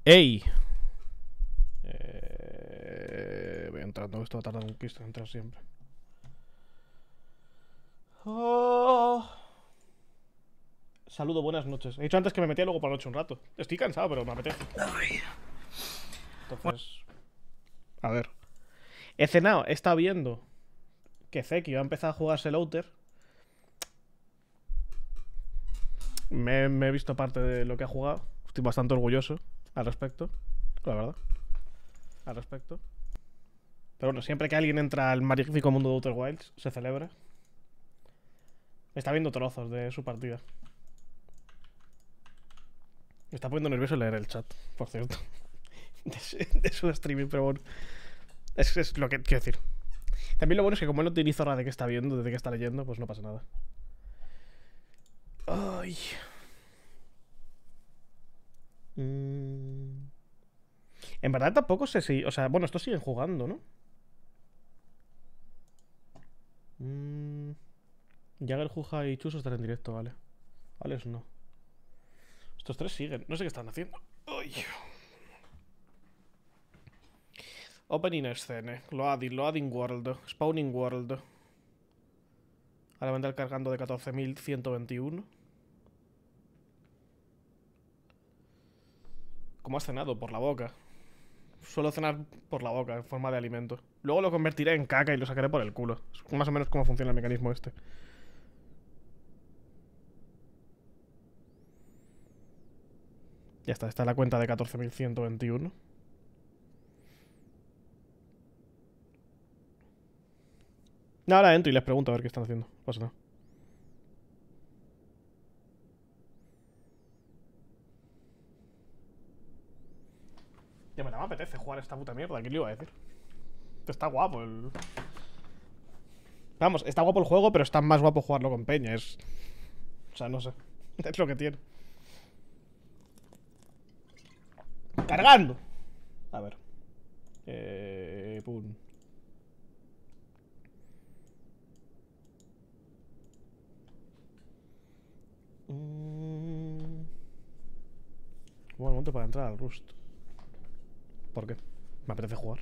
¡Ey! Voy entrando, esto va a tardar un Cristo en entrar siempre. Oh. Saludo, buenas noches. He dicho antes que me metía luego por la noche un rato. Estoy cansado, pero me apetece. Entonces... A ver. He cenado, he estado viendo que Zeki va a empezar a jugarse el Outer. Me he visto parte de lo que ha jugado. Estoy bastante orgulloso al respecto. La verdad. Al respecto. Pero bueno, siempre que alguien entra al magnífico mundo de Outer Wilds, se celebra. Está viendo trozos de su partida. Me está poniendo nervioso leer el chat, por cierto. de su streaming, pero bueno. Es lo que quiero decir. También lo bueno es que como él no tiene zorra de qué está viendo, de qué está leyendo, pues no pasa nada. Ay. En verdad tampoco sé si... O sea, bueno, estos siguen jugando, ¿no? Jagger, Juja y Chuso están en directo, vale. Vale, eso no. Estos tres siguen. No sé qué están haciendo. Ay. Opening scene. Loading world. Spawning world. Ahora vendrá cargando de 14.121. ¿Cómo has cenado? Por la boca. Suelo cenar por la boca, en forma de alimento. Luego lo convertiré en caca y lo sacaré por el culo. Es más o menos cómo funciona el mecanismo este. Ya está, esta es la cuenta de 14.121. Ahora entro y les pregunto a ver qué están haciendo. No pasa nada. Ya me apetece jugar esta puta mierda. ¿Qué le iba a decir? Está guapo el... Vamos, está guapo el juego, pero está más guapo jugarlo con peña. Es... O sea, no sé. Es lo que tiene. ¡Cargando! A ver. Pum. Buen momento para entrar al Rust. ¿Por qué? Me apetece jugar.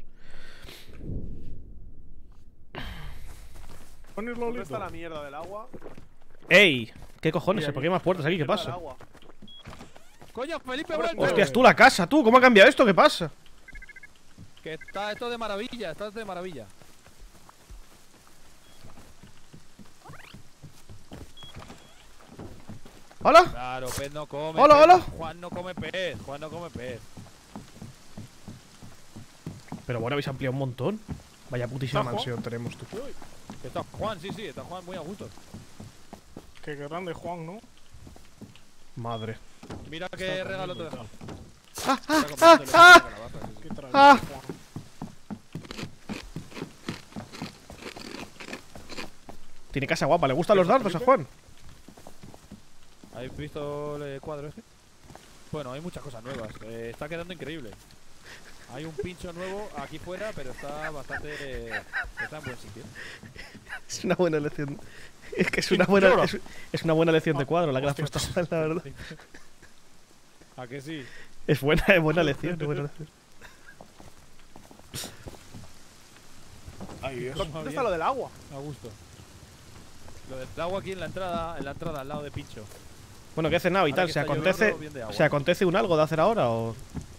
¿Dónde está la mierda del agua? ¡Ey! ¿Qué cojones? ¿Por qué hay más puertas aquí? ¿Qué pasa? ¡Coño, Felipe, vuelve! ¡Hostias, tú la casa, tú! ¿Cómo ha cambiado esto? ¿Qué pasa? Que está esto de maravilla, está de maravilla. ¿Hola? Claro, pez no come. Hola, pez. hola. Juan no come pez, Juan no come pez. Pero bueno, habéis ampliado un montón. Vaya putísima mansión tenemos, tú. Está Juan, sí, está Juan muy a gusto. Qué grande Juan, ¿no? Madre. Mira qué regalo te deja. Qué traje, Ah. Juan. Tiene casa guapa, ¿le gustan los dardos a Juan? ¿Habéis visto el cuadro este? Bueno, hay muchas cosas nuevas. Está quedando increíble. Hay un pincho nuevo aquí fuera, pero está bastante... Está en buen sitio. Es una buena elección. Es que es una buena... Es una buena elección de cuadro la que le has puesto, la verdad. ¿A que sí? Es buena elección, es buena elección. Ay, Dios. ¿Dónde está lo del agua? A gusto. Lo del agua aquí en la entrada al lado de pincho. Bueno, que he cenado y Ahora tal. que ¿Se está acontece, lloviendo, bien de agua. ¿Se acontece un algo de hacer ahora o...?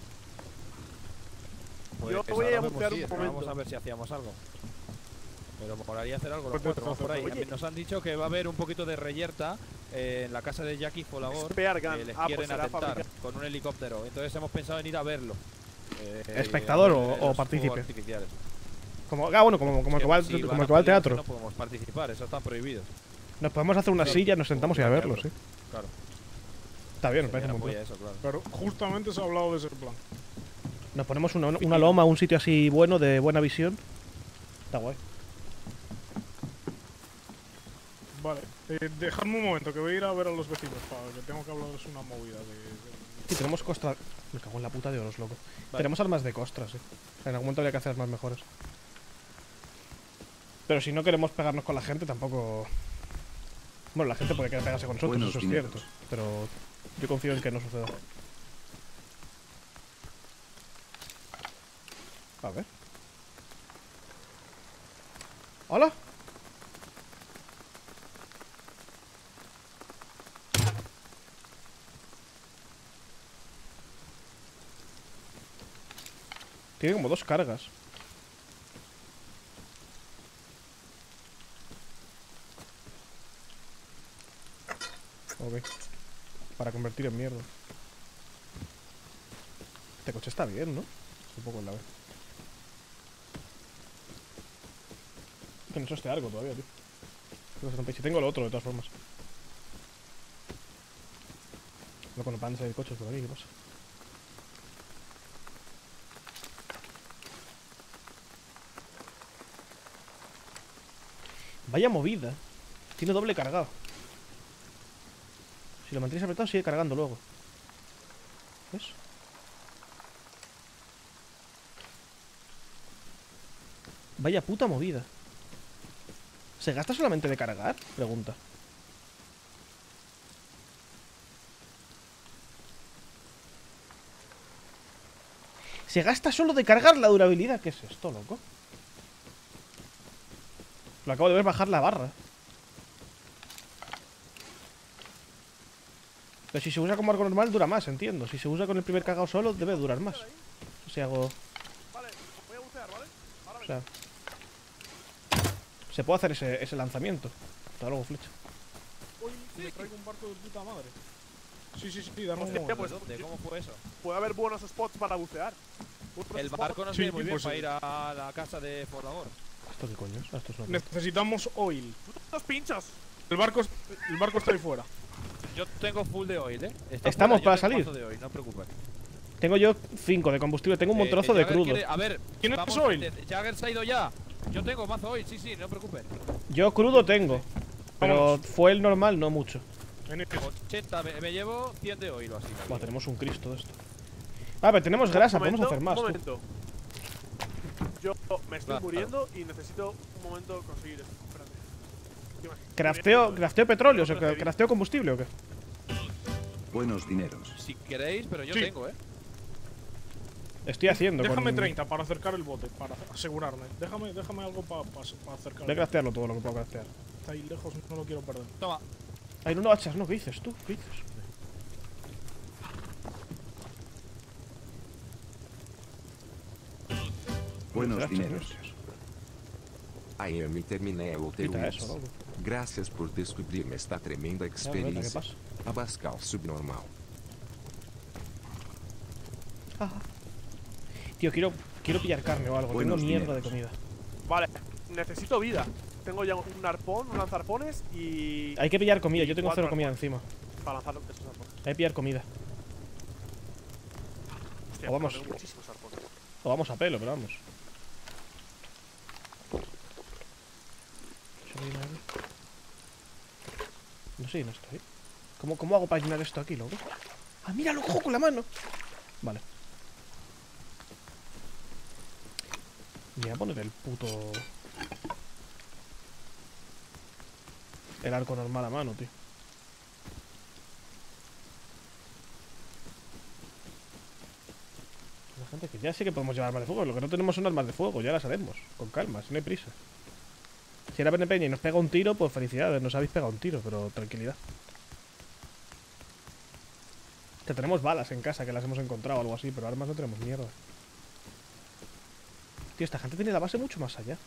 Pues Yo voy a ahora bucear vemos, un vamos momento. a ver si hacíamos algo. Pero me molaría hacer algo, Pues los cuatro, entonces, vamos por ahí. oye. Nos han dicho que va a haber un poquito de reyerta en la casa de Jackie Folagor. Spear gun. Que les Ah, pues quieren será atentar fabricar. con un helicóptero. Entonces hemos pensado en ir a verlo. ¿Espectador a ver o los fuegos partícipe? artificiales. Como el que va al Si van como a el que va al prohibir, teatro. No podemos participar, eso está prohibido. Nos podemos hacer una silla, nos sentamos y a verlo, sí. Claro. Está bien, me Sería parece la un buen polla plan. eso, claro. Pero justamente se ha hablado de ese plan. Nos ponemos una loma, un sitio así bueno, de buena visión. Está guay. Vale. Dejadme un momento, que voy a ir a ver a los vecinos, para que tengo que hablarles una movida de... Sí, tenemos costras. Me cago en la puta de oros, loco. Vale. Tenemos armas de costras, En algún momento habría que hacer armas mejores. Pero si no queremos pegarnos con la gente, tampoco... Bueno, la gente puede querer pegarse con nosotros, Buenos eso es dineros. cierto. Pero yo confío en que no suceda. A ver. ¡Hola! Tiene como 2 cargas. Ok. Para convertir en mierda. Este coche está bien, ¿no? Es un poco en la vez. Que no he hecho este arco todavía, tío. Si tengo el otro, de todas formas. No, cuando van a salir coches por aquí, ¿qué pasa? Vaya movida. Tiene doble cargado. Si lo mantienes apretado, sigue cargando luego. ¿Ves? Vaya puta movida. ¿Se gasta solamente de cargar? Pregunta. ¿Se gasta solo de cargar la durabilidad? ¿Qué es esto, loco? Lo acabo de ver bajar la barra. Pero si se usa como arco normal dura más, entiendo. Si se usa con el primer cargado solo debe durar más. Si hago... Vale, voy a bucear, ¿vale? Ahora O sea... Se puede hacer ese lanzamiento. Hasta luego, flecha. Uy, me traigo un barco de puta madre. Sí, dame un Hostia, momento. pues, ¿Dónde? ¿Cómo fue eso? puede haber buenos spots para bucear. Buenos El spots. barco no Sí, tiene muy bien pues para sí. ir a la casa de Forlagor. ¿Esto qué coño es? Esto es una... Necesitamos oil. ¡Los pinchos! El barco está ahí fuera. Yo tengo full de oil, Estamos fuera, para yo tengo salir. mazo de oil, no te preocupes. Tengo yo 5 de combustible. Tengo un montonazo de Jagger crudo. A ver, ¿Tienes vamos, oil? Jagger se ha ido ya. Yo tengo mazo oil, sí, no te preocupes. Yo crudo tengo. Pero Vámonos. fue el normal, no mucho. Vení. 80, me llevo 100 de oil o así. Buah, tenemos un Cristo de esto. Ah, pero tenemos grasa, podemos hacer más. Un tú. momento. Yo me estoy Claro. muriendo y necesito un momento conseguir esto. Espérate. ¿Qué más? ¿Crafteo petróleo? O sea, No parece ¿crafteo combustible o qué? Buenos dineros. Si queréis, pero yo Sí. tengo, Estoy haciendo Déjame con... 30 para acercar el bote, para asegurarme. Déjame algo para acercar. Voy a craftearlo todo lo que puedo craftear. Está ahí lejos, no lo quiero perder. Toma. Ay, no hachas, ¿no? ¿Qué dices tú? ¿Qué dices? Buenos Hachas, dineros. hostias. Aí eu me terminei o Quita Outer eso, loco. Graças por descobrir-me esta tremenda Ya, ¿qué experiência. pasa? Abascal subnormal. Tío, quiero pillar carne o algo. Buenos Tengo mierda de dineros. comida. Vale, necesito vida. Tengo ya un arpón, un lanzarpones y. Hay que pillar comida. Yo tengo 4 0 comida encima. Para lanzar esos arpones. Hay que pillar comida. Hostia, O vamos. tengo muchísimos arpones. O vamos a pelo, pero vamos. No sé, no estoy. ¿Cómo hago para llenar esto aquí, loco? ¡Ah, mira, lo cojo con la mano! Vale. Me voy a poner el puto... El arco normal a mano, tío. La gente que ya sí que podemos llevar armas de fuego. Lo que no tenemos son armas de fuego, ya las haremos. Con calma, si no hay prisa. Si era Peña y nos pega un tiro, pues felicidades, nos habéis pegado un tiro, pero tranquilidad. Que tenemos balas en casa, que las hemos encontrado o algo así, pero armas no tenemos mierda. Tío, esta gente tiene la base mucho más allá.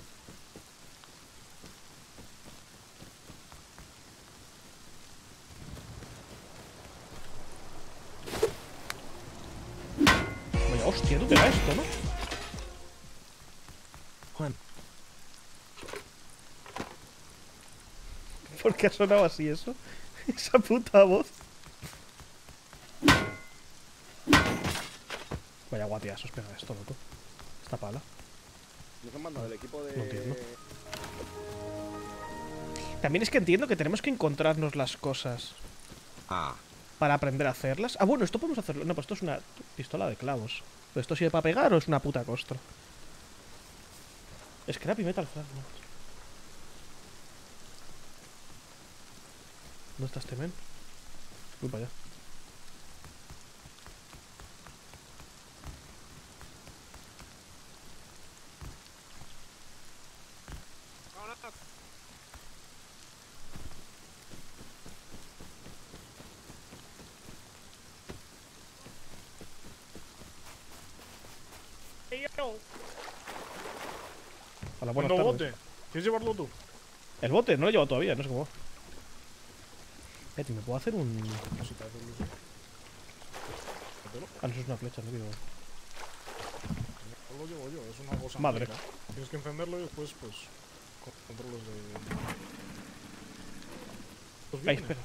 Vaya, hostia, tú te da esto, ¿no? Juan, ¿Por qué ha sonado así eso? Esa puta voz. Vaya guatiazos pega esto, loco. Esta pala. Nos han mandado el equipo de. No entiendo. También es que entiendo que tenemos que encontrarnos las cosas ah, para aprender a hacerlas. Ah, bueno, esto podemos hacerlo. No, pues esto es una pistola de clavos. ¿Pero esto sirve para pegar o es una puta costra? Scrap y metal fragment. ¿Dónde está este men? Voy para allá. tío. Hola, buenas Cuando tardes. bote. ¿Quieres llevarlo tú? El bote, no lo he llevado todavía, no sé cómo va. Tío, ¿me puedo hacer un...? No sé, te hace ilusión. Mételo. Ah, no, eso es una flecha, no quiero... No lo llevo yo, es una cosa. Madre. mágica. Tienes que encenderlo y después, pues. Controles de. Pues Ay, viene. espera.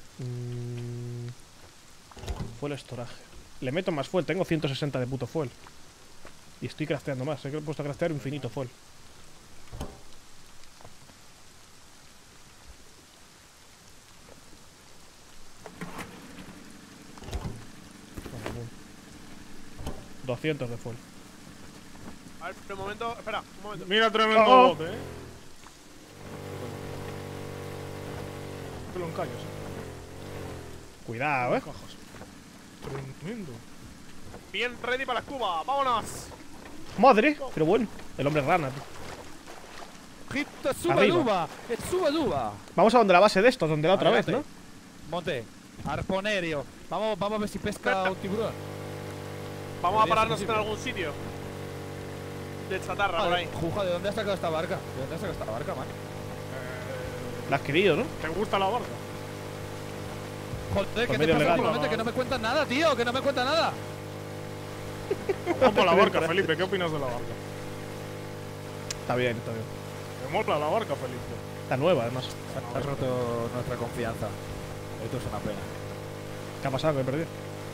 Fuel storage. Le meto más fuel, tengo 160 de puto fuel. Y estoy crafteando más, he puesto a craftear infinito fuel. Vale, boom. 200 de fuel. A ver, un momento. Espera, un momento. Mira, tremendo Oh. bote, Te lo encallas, Cuidado, Cajas. Tremendo. Bien ready para la cuba. ¡Vámonos! Madre, pero bueno, el hombre rana, tío. ¡Hito, suba, Arriba. duba! ¡Suba, duba! Vamos a donde la base de estos, donde la otra vez, Adelante. ¿no? Monte, arponerio. Vamos a ver si pesca un tiburón. Vamos a Podría pararnos ser en posible. algún sitio. De chatarra por ahí. Juja, ¿de dónde has sacado esta barca? ¿De dónde has sacado esta barca, man? La has querido, ¿no? ¿Te gusta la barca? Joder, ¿qué te medio pasa legal. últimamente? Que no me cuentas nada, tío, que no me cuentas nada. Ojo la barca, Felipe. ¿Qué opinas de la barca? Está bien, está bien. Me mola la barca, Felipe. Está nueva, además. Has roto nuestra confianza. Esto es una pena. ¿Qué ha pasado? Que he perdido.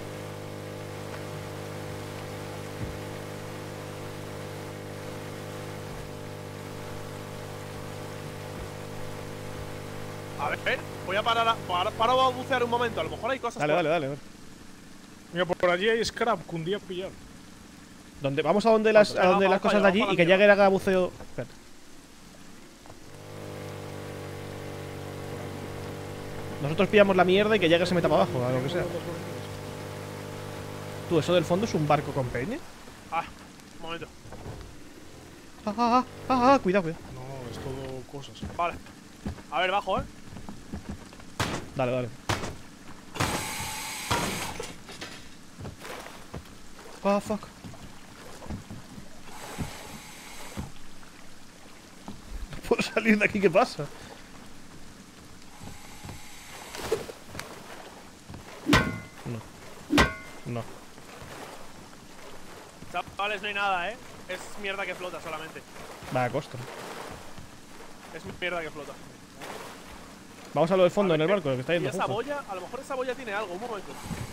A ver, voy a parar paro a bucear un momento. A lo mejor hay cosas. Dale, por- dale, dale. Mira, por allí hay scrap que un día pillar. Vamos a donde las, Venga, vamos cosas para de allá, allí vamos y que para llegue y haga buceo. Espera. Nosotros pillamos la mierda y que llegue y se meta para abajo, a lo que sea. Tú, eso del fondo es un barco con peña. Ah, un momento. Cuidado, cuidado. No, es todo cosas. Vale. A ver, bajo, Dale, dale. Ah, fuck. No puedo salir de aquí, ¿qué pasa? No. Chavales, no hay nada, Es mierda que flota solamente. Va a costa. Es mierda que flota. Vamos a lo del fondo A en ver, el barco, lo que está Y yendo. esa justo. boya, a lo mejor esa boya tiene algo. Un momento.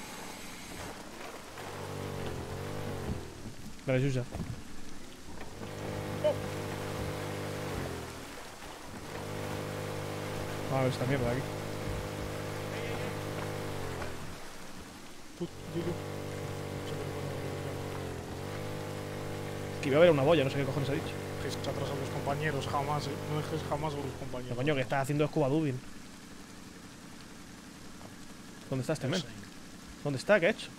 Dale, Yuya. Vamos a ver esta mierda de aquí. Que iba a haber una boya, no sé qué cojones ha dicho. Dejéis atrás a los compañeros, jamás, No dejéis jamás a los No, compañeros. coño, que está haciendo scuba dubin. ¿Dónde está este No men? sé. ¿Dónde está? ¿Qué ha hecho?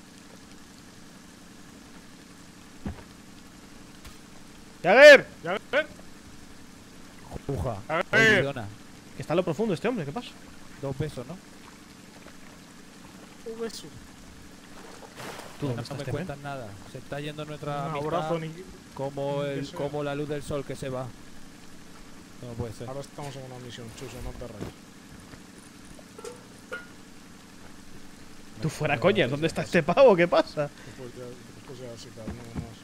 ¡Jagger! Ya ver, Juja. a ver. Olvidona. Que está en lo profundo este hombre, ¿qué pasa? 2 pesos, ¿no? Un beso. ¿Tú dónde No está me este men? cuentas nada. Se está yendo nuestra Un amistad abrazo, ni. como, ni que sea. como la luz del sol que se va. No puede ser. Ahora estamos en una misión, Chuso, no te rayes. Tú fuera coña, ¿dónde está este pavo? ¿Qué pasa? Después ya se cae, no más.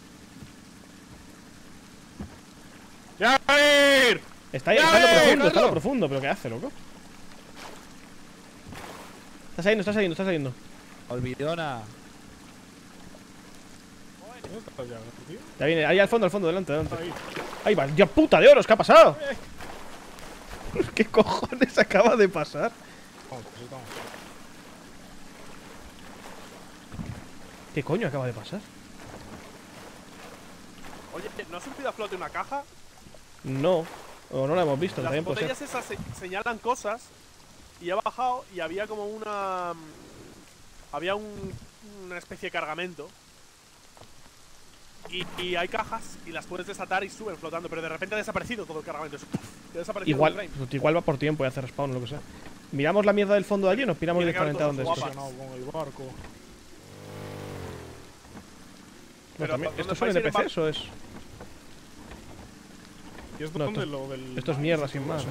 ¡Ya ir! Está ahí, ¡Ya está en lo ves, profundo, está en lo Carlos! profundo, pero ¿qué hace, loco? Está saliendo, está saliendo, está saliendo. Olvidona. ¿Dónde está ya, tío? Ya viene, ahí al fondo, delante, delante. Está ahí. Ahí va, ¡ya puta de oros! ¿Qué ha pasado? ¿Qué cojones acaba de pasar? Vamos, pues estamos. ¿Qué coño acaba de pasar? Oye, ¿no ha subido a flote una caja? No, o no la hemos visto, Las también puede ser. botellas esas señalan cosas. Y he bajado y había como una. Había una especie de cargamento. Y hay cajas y las puedes desatar y suben flotando, pero de repente ha desaparecido todo el cargamento. Ha desaparecido Igual, el frame. pues igual va por tiempo y hace respawn o lo que sea. ¿Miramos la mierda del fondo de allí o nos piramos Tiene que haber directamente a donde todo está? guapas. Con el barco. Pero también, ¿dónde ¿estos son vais a ir en NPCs o es...? ¿Y es No, donde esto- lo del... Esto es mierda sin más, ¿eh?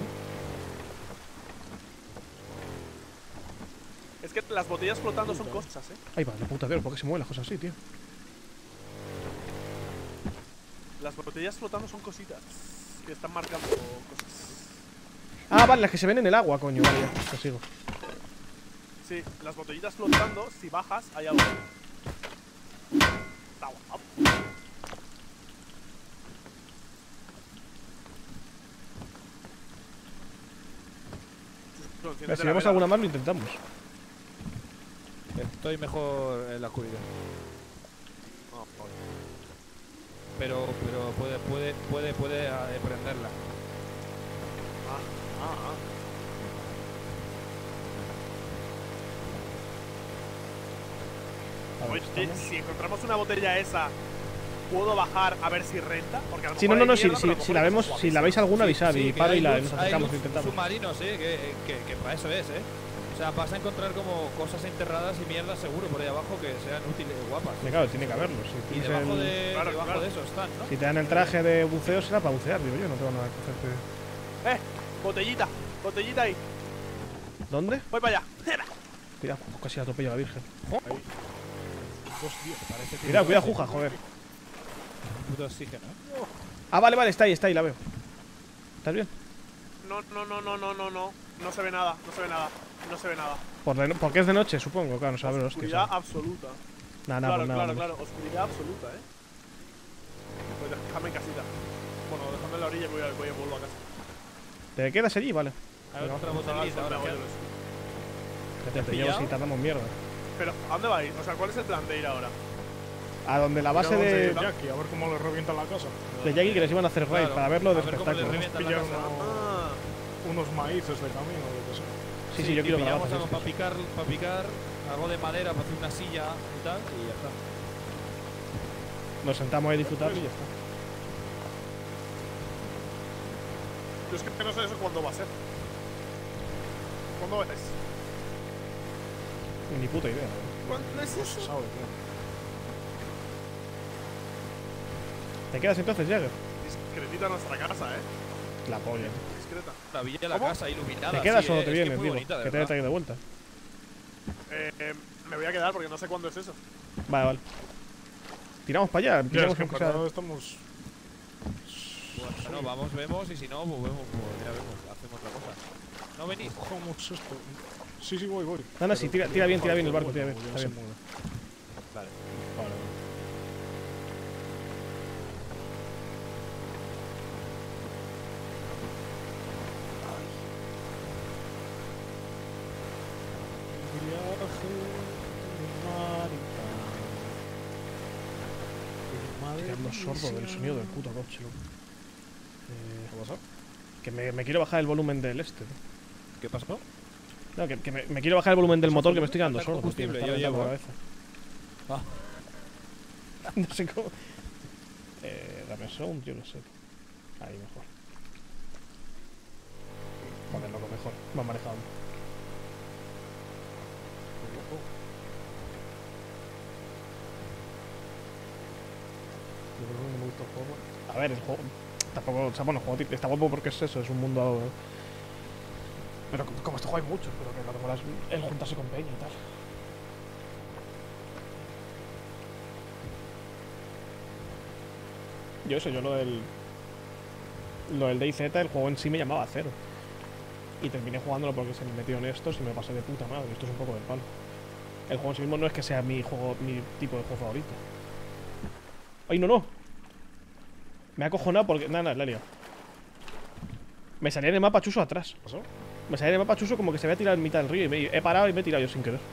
Es que las botellas flotando son cosas, ¿eh? Ay, va, la puta Dios, ¿por qué se mueven las cosas así, tío? Las botellas flotando son cositas que están marcando cosas. Ah, vale, las que se ven en el agua, coño. Vale, ya, te sigo. Sí, las botellitas flotando, si bajas, hay algo. Está guapo. Mira, si vemos alguna más, lo intentamos. Estoy mejor en la oscuridad. Pero puede prenderla. A ver, Oye, si encontramos una botella esa, ¿puedo bajar a ver si renta? Porque a lo Sí, mejor no, hay si, mierda, pero a lo si mejor la hay vemos, cosas si la veis alguna, avisad y que paro y hay la, luz- nos hay acercamos, luz lo intentamos. submarinos, que para eso es, O sea, vas a encontrar como cosas enterradas y mierdas seguro por ahí abajo que sean útiles, guapas. Me cago, tiene que haberlo. Si, Y tienes debajo, el- Claro, debajo claro. de eso están, ¿no? si te dan el traje de buceo, será para bucear, digo yo, no te van a hacerte... Botellita, botellita ahí. ¿Dónde? Voy para allá. Cuidado, casi la atropella la virgen. Parece que Cuidado, cuidado, Juja, joder. puto oxígeno, ¿eh? Ah, vale, vale, está ahí, la veo. ¿Estás bien? No. No se ve nada, no se ve nada. No se ve nada. Porque es de noche, supongo, claro, no sabes los hostias. Oscuridad absoluta. Nada, Claro, pues nada. claro, claro. Oscuridad absoluta, Pues déjame en casita. Bueno, déjame en la orilla y voy a volver a casa. ¿Te quedas allí? Vale. Hay Venga, otra Me botellita ahora. voy ¿qué? de los- Te llevo pillado? si tardamos mierda. Pero, ¿a dónde vais? O sea, ¿cuál es el plan de ir ahora? A donde la base de Jackie, a ver cómo le revienta la casa. Jackie que les iban a hacer raid Claro, para verlo de a ver cómo le espectáculo. revientan la Pillar casa. unos maíces de camino, lo que sea. Sí, sí, yo quiero grabar. pillamos algo para picar, algo de madera para hacer una silla y tal, y ya está. Nos sentamos ahí a disfrutar y ya está. Yo es que no sé eso cuándo va a ser. ¿Cuándo es? Ni puta idea. ¿eh? ¿Cuándo es eso? Sabe, tío. ¿Te quedas entonces, Jagger? Discretita nuestra casa, La polla. Discreta. La villa, la ¿Cómo? casa iluminada. ¿Te quedas sí, o es te que vienes, es muy digo? bonita, de Que te he verdad. traído de vuelta. Me voy a quedar porque no sé cuándo es eso. Vale, vale. Tiramos para allá. Ya, es Tiramos que en aunque sea- verdad estamos... Bueno, vamos, vemos, y si no, pues vemos, pues ya vemos, hacemos otra cosa. ¿No venís? Cogemos esto. Sí, voy. No, sí, tira bien el barco, tira bien. Ya Está se bien. mueve. Vale. Vale. Estoy quedando sordo del sonido del puto coche, loco. ¿Qué pasa? Que me quiero bajar el volumen del este. Tío. ¿Qué pasó? No, que me quiero bajar el volumen del motor que me estoy quedando Falta sordo, tío. Me combustible, está yo reventando la llevo. cabeza. No sé cómo. Dame sound, yo no sé. Ahí mejor. Joder, loco, mejor. Más manejado. Yo creo que no me gusta el juego. A ver, el juego. Tampoco. O sea, bueno, el juego está guapo porque es eso, es un mundo. Pero como este juego hay muchos, pero que no te molas el juntarse con Peña y tal. Yo lo del DayZ, el juego en sí me llamaba Cero. Y terminé jugándolo porque se me metieron estos y me lo pasé de puta madre. Esto es un poco del palo. El juego en sí mismo no es que sea mi tipo de juego favorito. ¡Ay, no! Me ha acojonado porque... Nada, la he liado. Me salía en el mapa chuso atrás. ¿Qué pasó? Me salía en el mapa chuso como que se había tirado en mitad del río y he parado y me he tirado yo sin querer.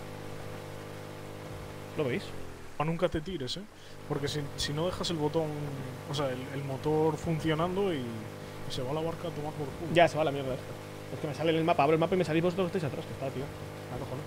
¿Lo veis? Nunca te tires, porque si no dejas el botón, o sea, el motor funcionando y se va la barca a tomar por culo. Ya, se va la mierda esta. Es que me sale en el mapa, abro el mapa y me salís vosotros que estáis atrás, que está, tío. Me acojono.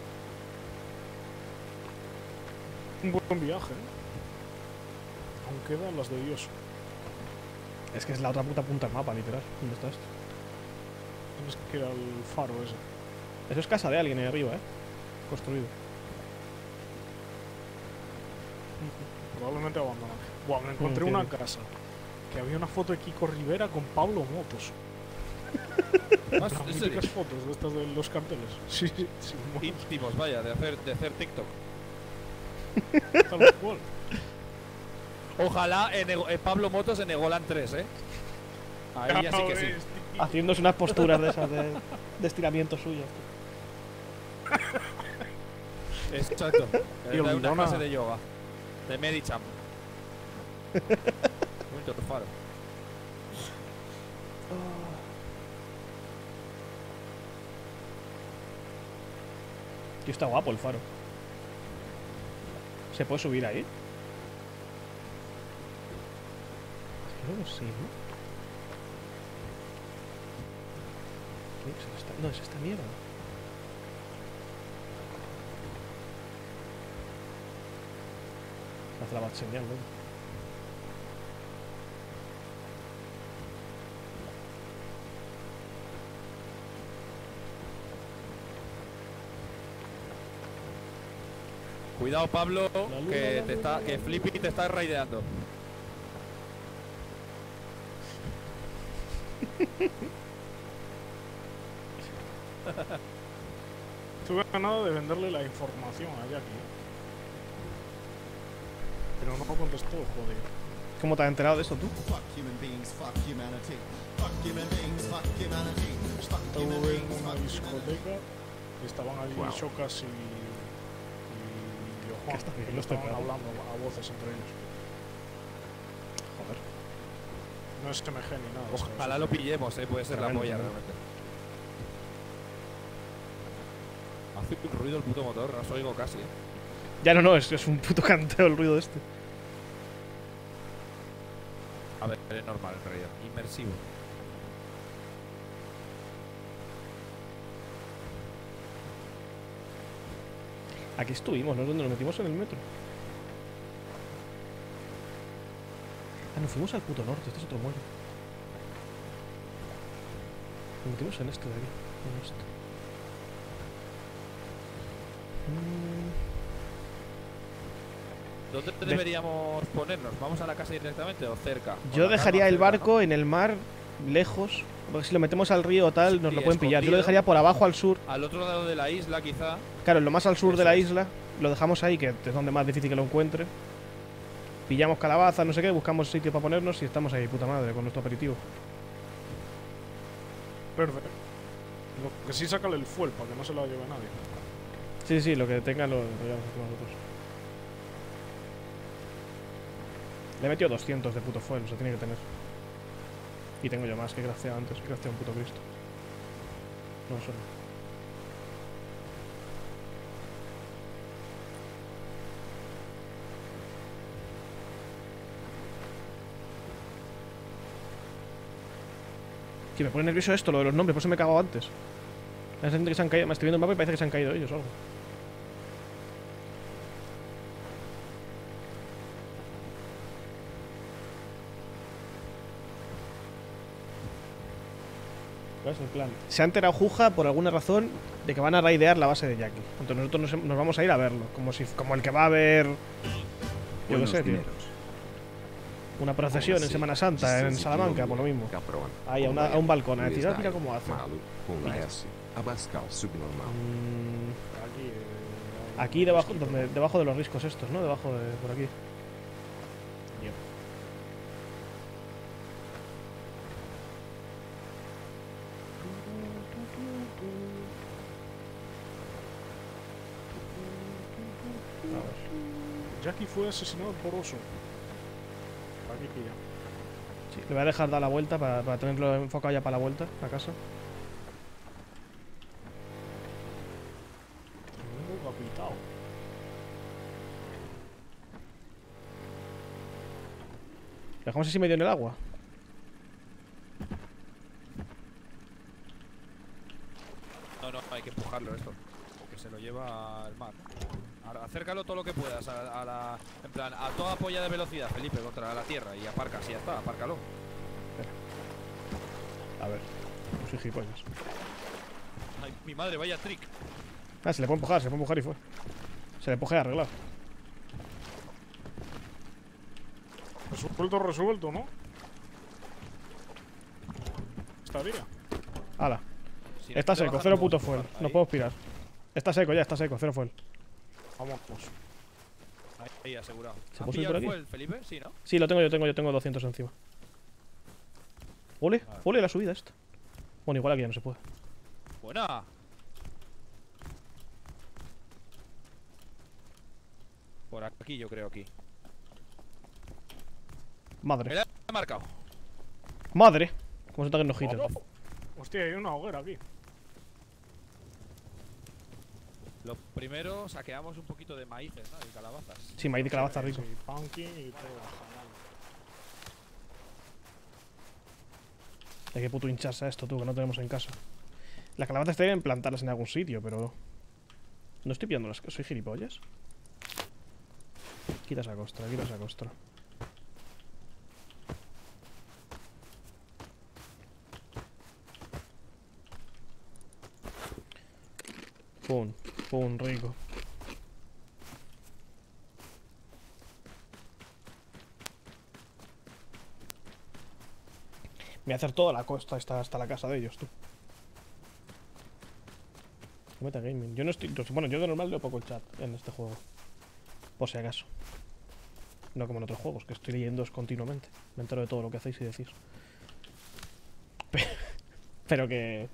Un buen viaje, aún quedan las de Dios. Es que es la otra puta punta del mapa, literal. ¿Dónde está esto? Tienes que ir al faro ese. Eso es casa de alguien ahí arriba, construido. probablemente abandonada. Buah, me encontré una casa que había una foto de Kiko Rivera con Pablo Motos. Ah, Las ¿en serio? míticas fotos de estas de los carteles. Sí, sí, sí. Íntimos, vaya, de hacer TikTok. Tal cual. Ojalá Pablo Motos en Egoland 3, ¿eh? Ahí ya sí que sí. Haciéndose unas posturas de esas de estiramiento suyas. Exacto. Y Una Olvidona. clase de yoga. De Medicham. Bonito el faro. Tío, está guapo el faro. ¿Se puede subir ahí? Creo que sí, ¿no? No, es esta mierda. Hace la bad señal, ¿no? Cuidado, Pablo, luna, que Flippy te está raideando. Estuve ganado de venderle la información a Jackie. Pero no contestó, joder. ¿Cómo te has enterado de eso tú? Estuve en una discoteca y estaban allí Wow. Chocas y Juan. está bien, Y no estoy estaban claro. hablando a voces entre ellos. Joder. No es TMG ni nada. Ojalá lo pillemos, puede ser la Tremendo, polla tremendo. realmente. Hace un ruido el puto motor, no os oigo casi, Ya no, es un puto canteo el ruido este. A ver, es normal en realidad. Inmersivo. Aquí estuvimos, ¿no? Donde nos metimos en el metro. Ah, nos fuimos al puto norte, este es otro muelle. Nos metimos en este de aquí. En este. ¿Dónde deberíamos ponernos? ¿Vamos a la casa directamente o cerca? ¿O Yo la dejaría cama el cerca, barco en el mar, lejos. Porque si lo metemos al río o tal, nos Sí, lo pueden pillar. Yo lo escondido. dejaría por abajo al sur. ¿no? Al otro lado de la isla, quizá. Claro, en lo más al sur de Eso la es. isla. Lo dejamos ahí, que es donde más difícil que lo encuentre. Pillamos calabazas, no sé qué, buscamos sitio para ponernos y estamos ahí, puta madre, con nuestro aperitivo. Perfecto. Lo que sí, sácale el fuel para que no se lo lleve nadie. Sí, sí, lo que tenga lo llevamos aquí nosotros. Le he metido 200 de puto fuel, se tiene que tener. Y tengo yo más que crafteado antes, que crafteado un puto Cristo. No, solo. Sí, me pone nervioso esto, lo de los nombres, por eso me he cagado antes. Hay gente que se han caído, me estoy viendo el mapa y parece que se han caído ellos o algo. ¿Cuál es el plan? Se ha enterado Juja por alguna razón de que van a raidear la base de Jackie. Entonces nosotros nos vamos a ir a verlo, como el que va a ver, yo qué Buenos sé, tío, dineros. una procesión en Sí, Semana Santa en sí, Salamanca, sí, por lo mismo. Caprón. Ahí, a un balcón, a decir, mira cómo hace. Malo, con la S. Abascal subnormal. Aquí, Aquí debajo, debajo de los riscos estos, ¿no? Debajo de por aquí. A ver. Jackie fue asesinado por oso. Aquí pilla. Sí, le voy a dejar dar la vuelta para tenerlo enfocado ya para la vuelta a casa. Tremendo capitao. ¿Le dejamos así medio en el agua? No, hay que empujarlo esto. Que se lo lleva al mar. Ahora, acércalo todo lo que puedas en plan, a toda polla de velocidad, Felipe, contra la tierra y aparca, así ya está, apárcalo. A ver. No soy gilipollas. Ay, mi madre, vaya trick. Ah, se le puede empujar y fue. Se le empujé arreglado. Resuelto, ¿no? Estaría. Ala. Si Está no te seco, bajas, cero no puto puedo fuel. bajar. No Ahí. puedo pirar. Está seco ya, está seco, cero fuel. Vamos, pues. Ahí, asegurado. ¿Se ¿Has puede subir pillado por el aquí? fuel, Felipe? Sí, ¿no? Sí, lo tengo, yo tengo 200 encima. Ole, Vale. ole la subida esta. Bueno, igual aquí ya no se puede. Buena. Por aquí, yo creo, aquí. Me Madre. la he marcado. Madre. Como se está que no hit. Vamos. Hostia, hay una hoguera aquí. Lo primero, saqueamos un poquito de maíces, ¿no? Y calabazas. Sí, maíz de calabaza rico. Sí, pumpkin y todo. Genial. Hay que puto hincharse a esto, tú, que no tenemos en casa. Las calabazas estarían en plantarlas en algún sitio, pero... No estoy pillando las... ¿Soy gilipollas? Quita esa costra, quita esa costra. Pum, pum, rico. Voy a hacer toda la costa hasta la casa de ellos, tú. Metagaming. Yo no estoy... Bueno, yo de normal leo poco el chat en este juego. Por si acaso. No como en otros juegos, que estoy leyendo continuamente. Me entero de todo lo que hacéis y decís. Pero que...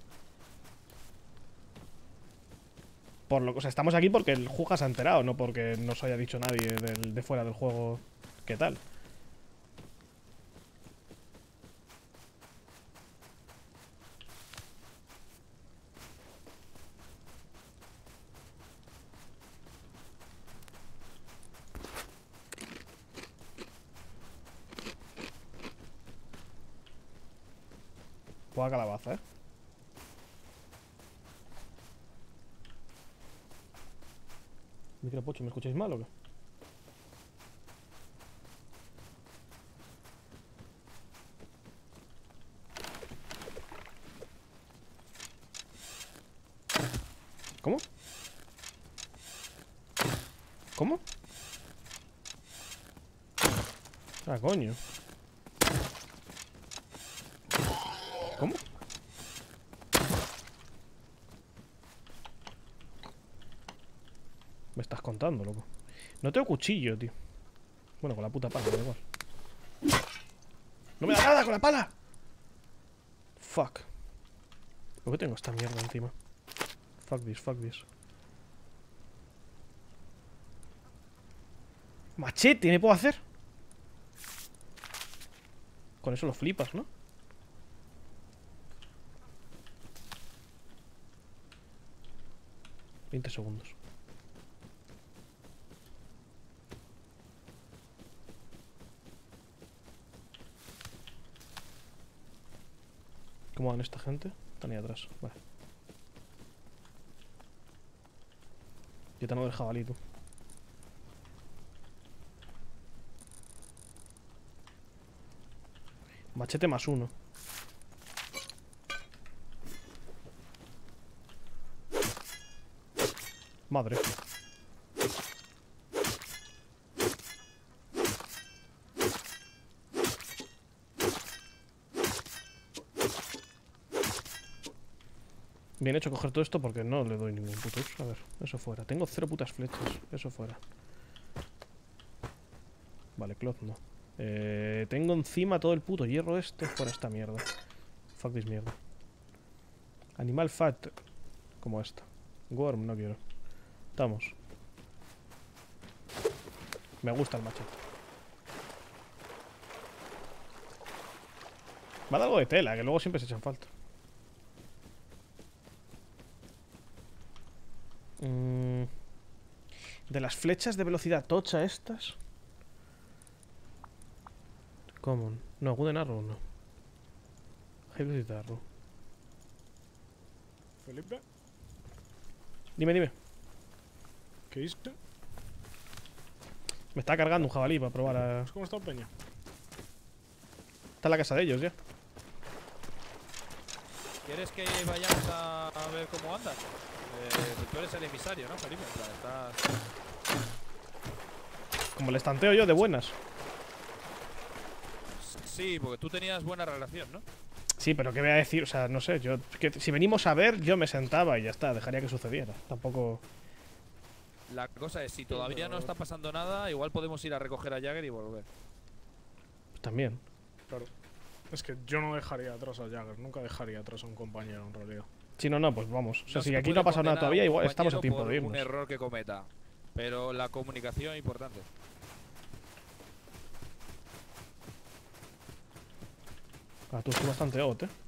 Por lo, o sea, estamos aquí porque el Juga se ha enterado, no porque nos haya dicho nadie de fuera del juego qué tal. Juega calabaza, ¿eh? Micropocho, ¿me escucháis mal o qué? ¿Cómo? ¿Cómo? Ah, coño. ¿Cómo? Me estás contando, loco. No tengo cuchillo, tío. Bueno, con la puta pala, da igual. ¡No me da nada con la pala! Fuck. ¿Por qué tengo esta mierda encima? Fuck this, fuck this. ¡Machete! ¿Me puedo hacer? Con eso lo flipas, ¿no? $20 segundos. ¿Cómo van esta gente? Están ahí atrás. Vale. Quitando del jabalí, tú. Machete +1. Madre. Bien hecho coger todo esto porque no le doy ningún puto uso. A ver, eso fuera. Tengo 0 putas flechas. Eso fuera. Vale, cloth no. Tengo encima todo el puto hierro este. Fuera esta mierda. Fuck this mierda. Animal fat. Como esta. Worm no quiero. Estamos. Me gusta el machete. Me ha dado algo de tela, que luego siempre se echan falta. De las flechas de velocidad tocha estas. Common. No, Wooden Arrow no. Heavy Velocity Arrow. Felipe, Dime, dime. ¿qué hiciste? Me está cargando un jabalí para probar a... ¿Cómo está Peña? Está en la casa de ellos ya. ¿Quieres que vayamos a ver cómo andas? Tú eres el emisario, ¿no, Felipe? En plan, estás... Como le estanteo yo de buenas. Sí, porque tú tenías buena relación, ¿no? Sí, pero ¿qué voy a decir? O sea, no sé, si venimos a ver, yo me sentaba y ya está, dejaría que sucediera. Tampoco... La cosa es, si todavía no está pasando nada, igual podemos ir a recoger a Jagger y volver. Pues también. Claro. Es que yo no dejaría atrás a Jagger, nunca dejaría atrás a un compañero en realidad. Si no, pues vamos. O sea, No si se aquí puede no ha pasado nada condenar todavía, un igual estamos a compañero tiempo por de irnos. un error que cometa. Pero la comunicación es importante. Ah, tú estás bastante hot, ¿eh?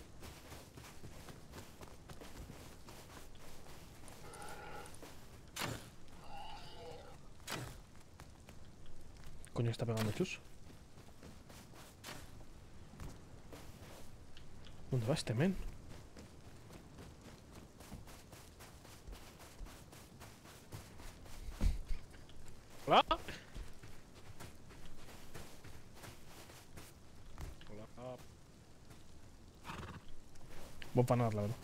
Coño, está pegando Chus. ¿Dónde va este men? ¿Hola? Hola. Buen fanar, la verdad.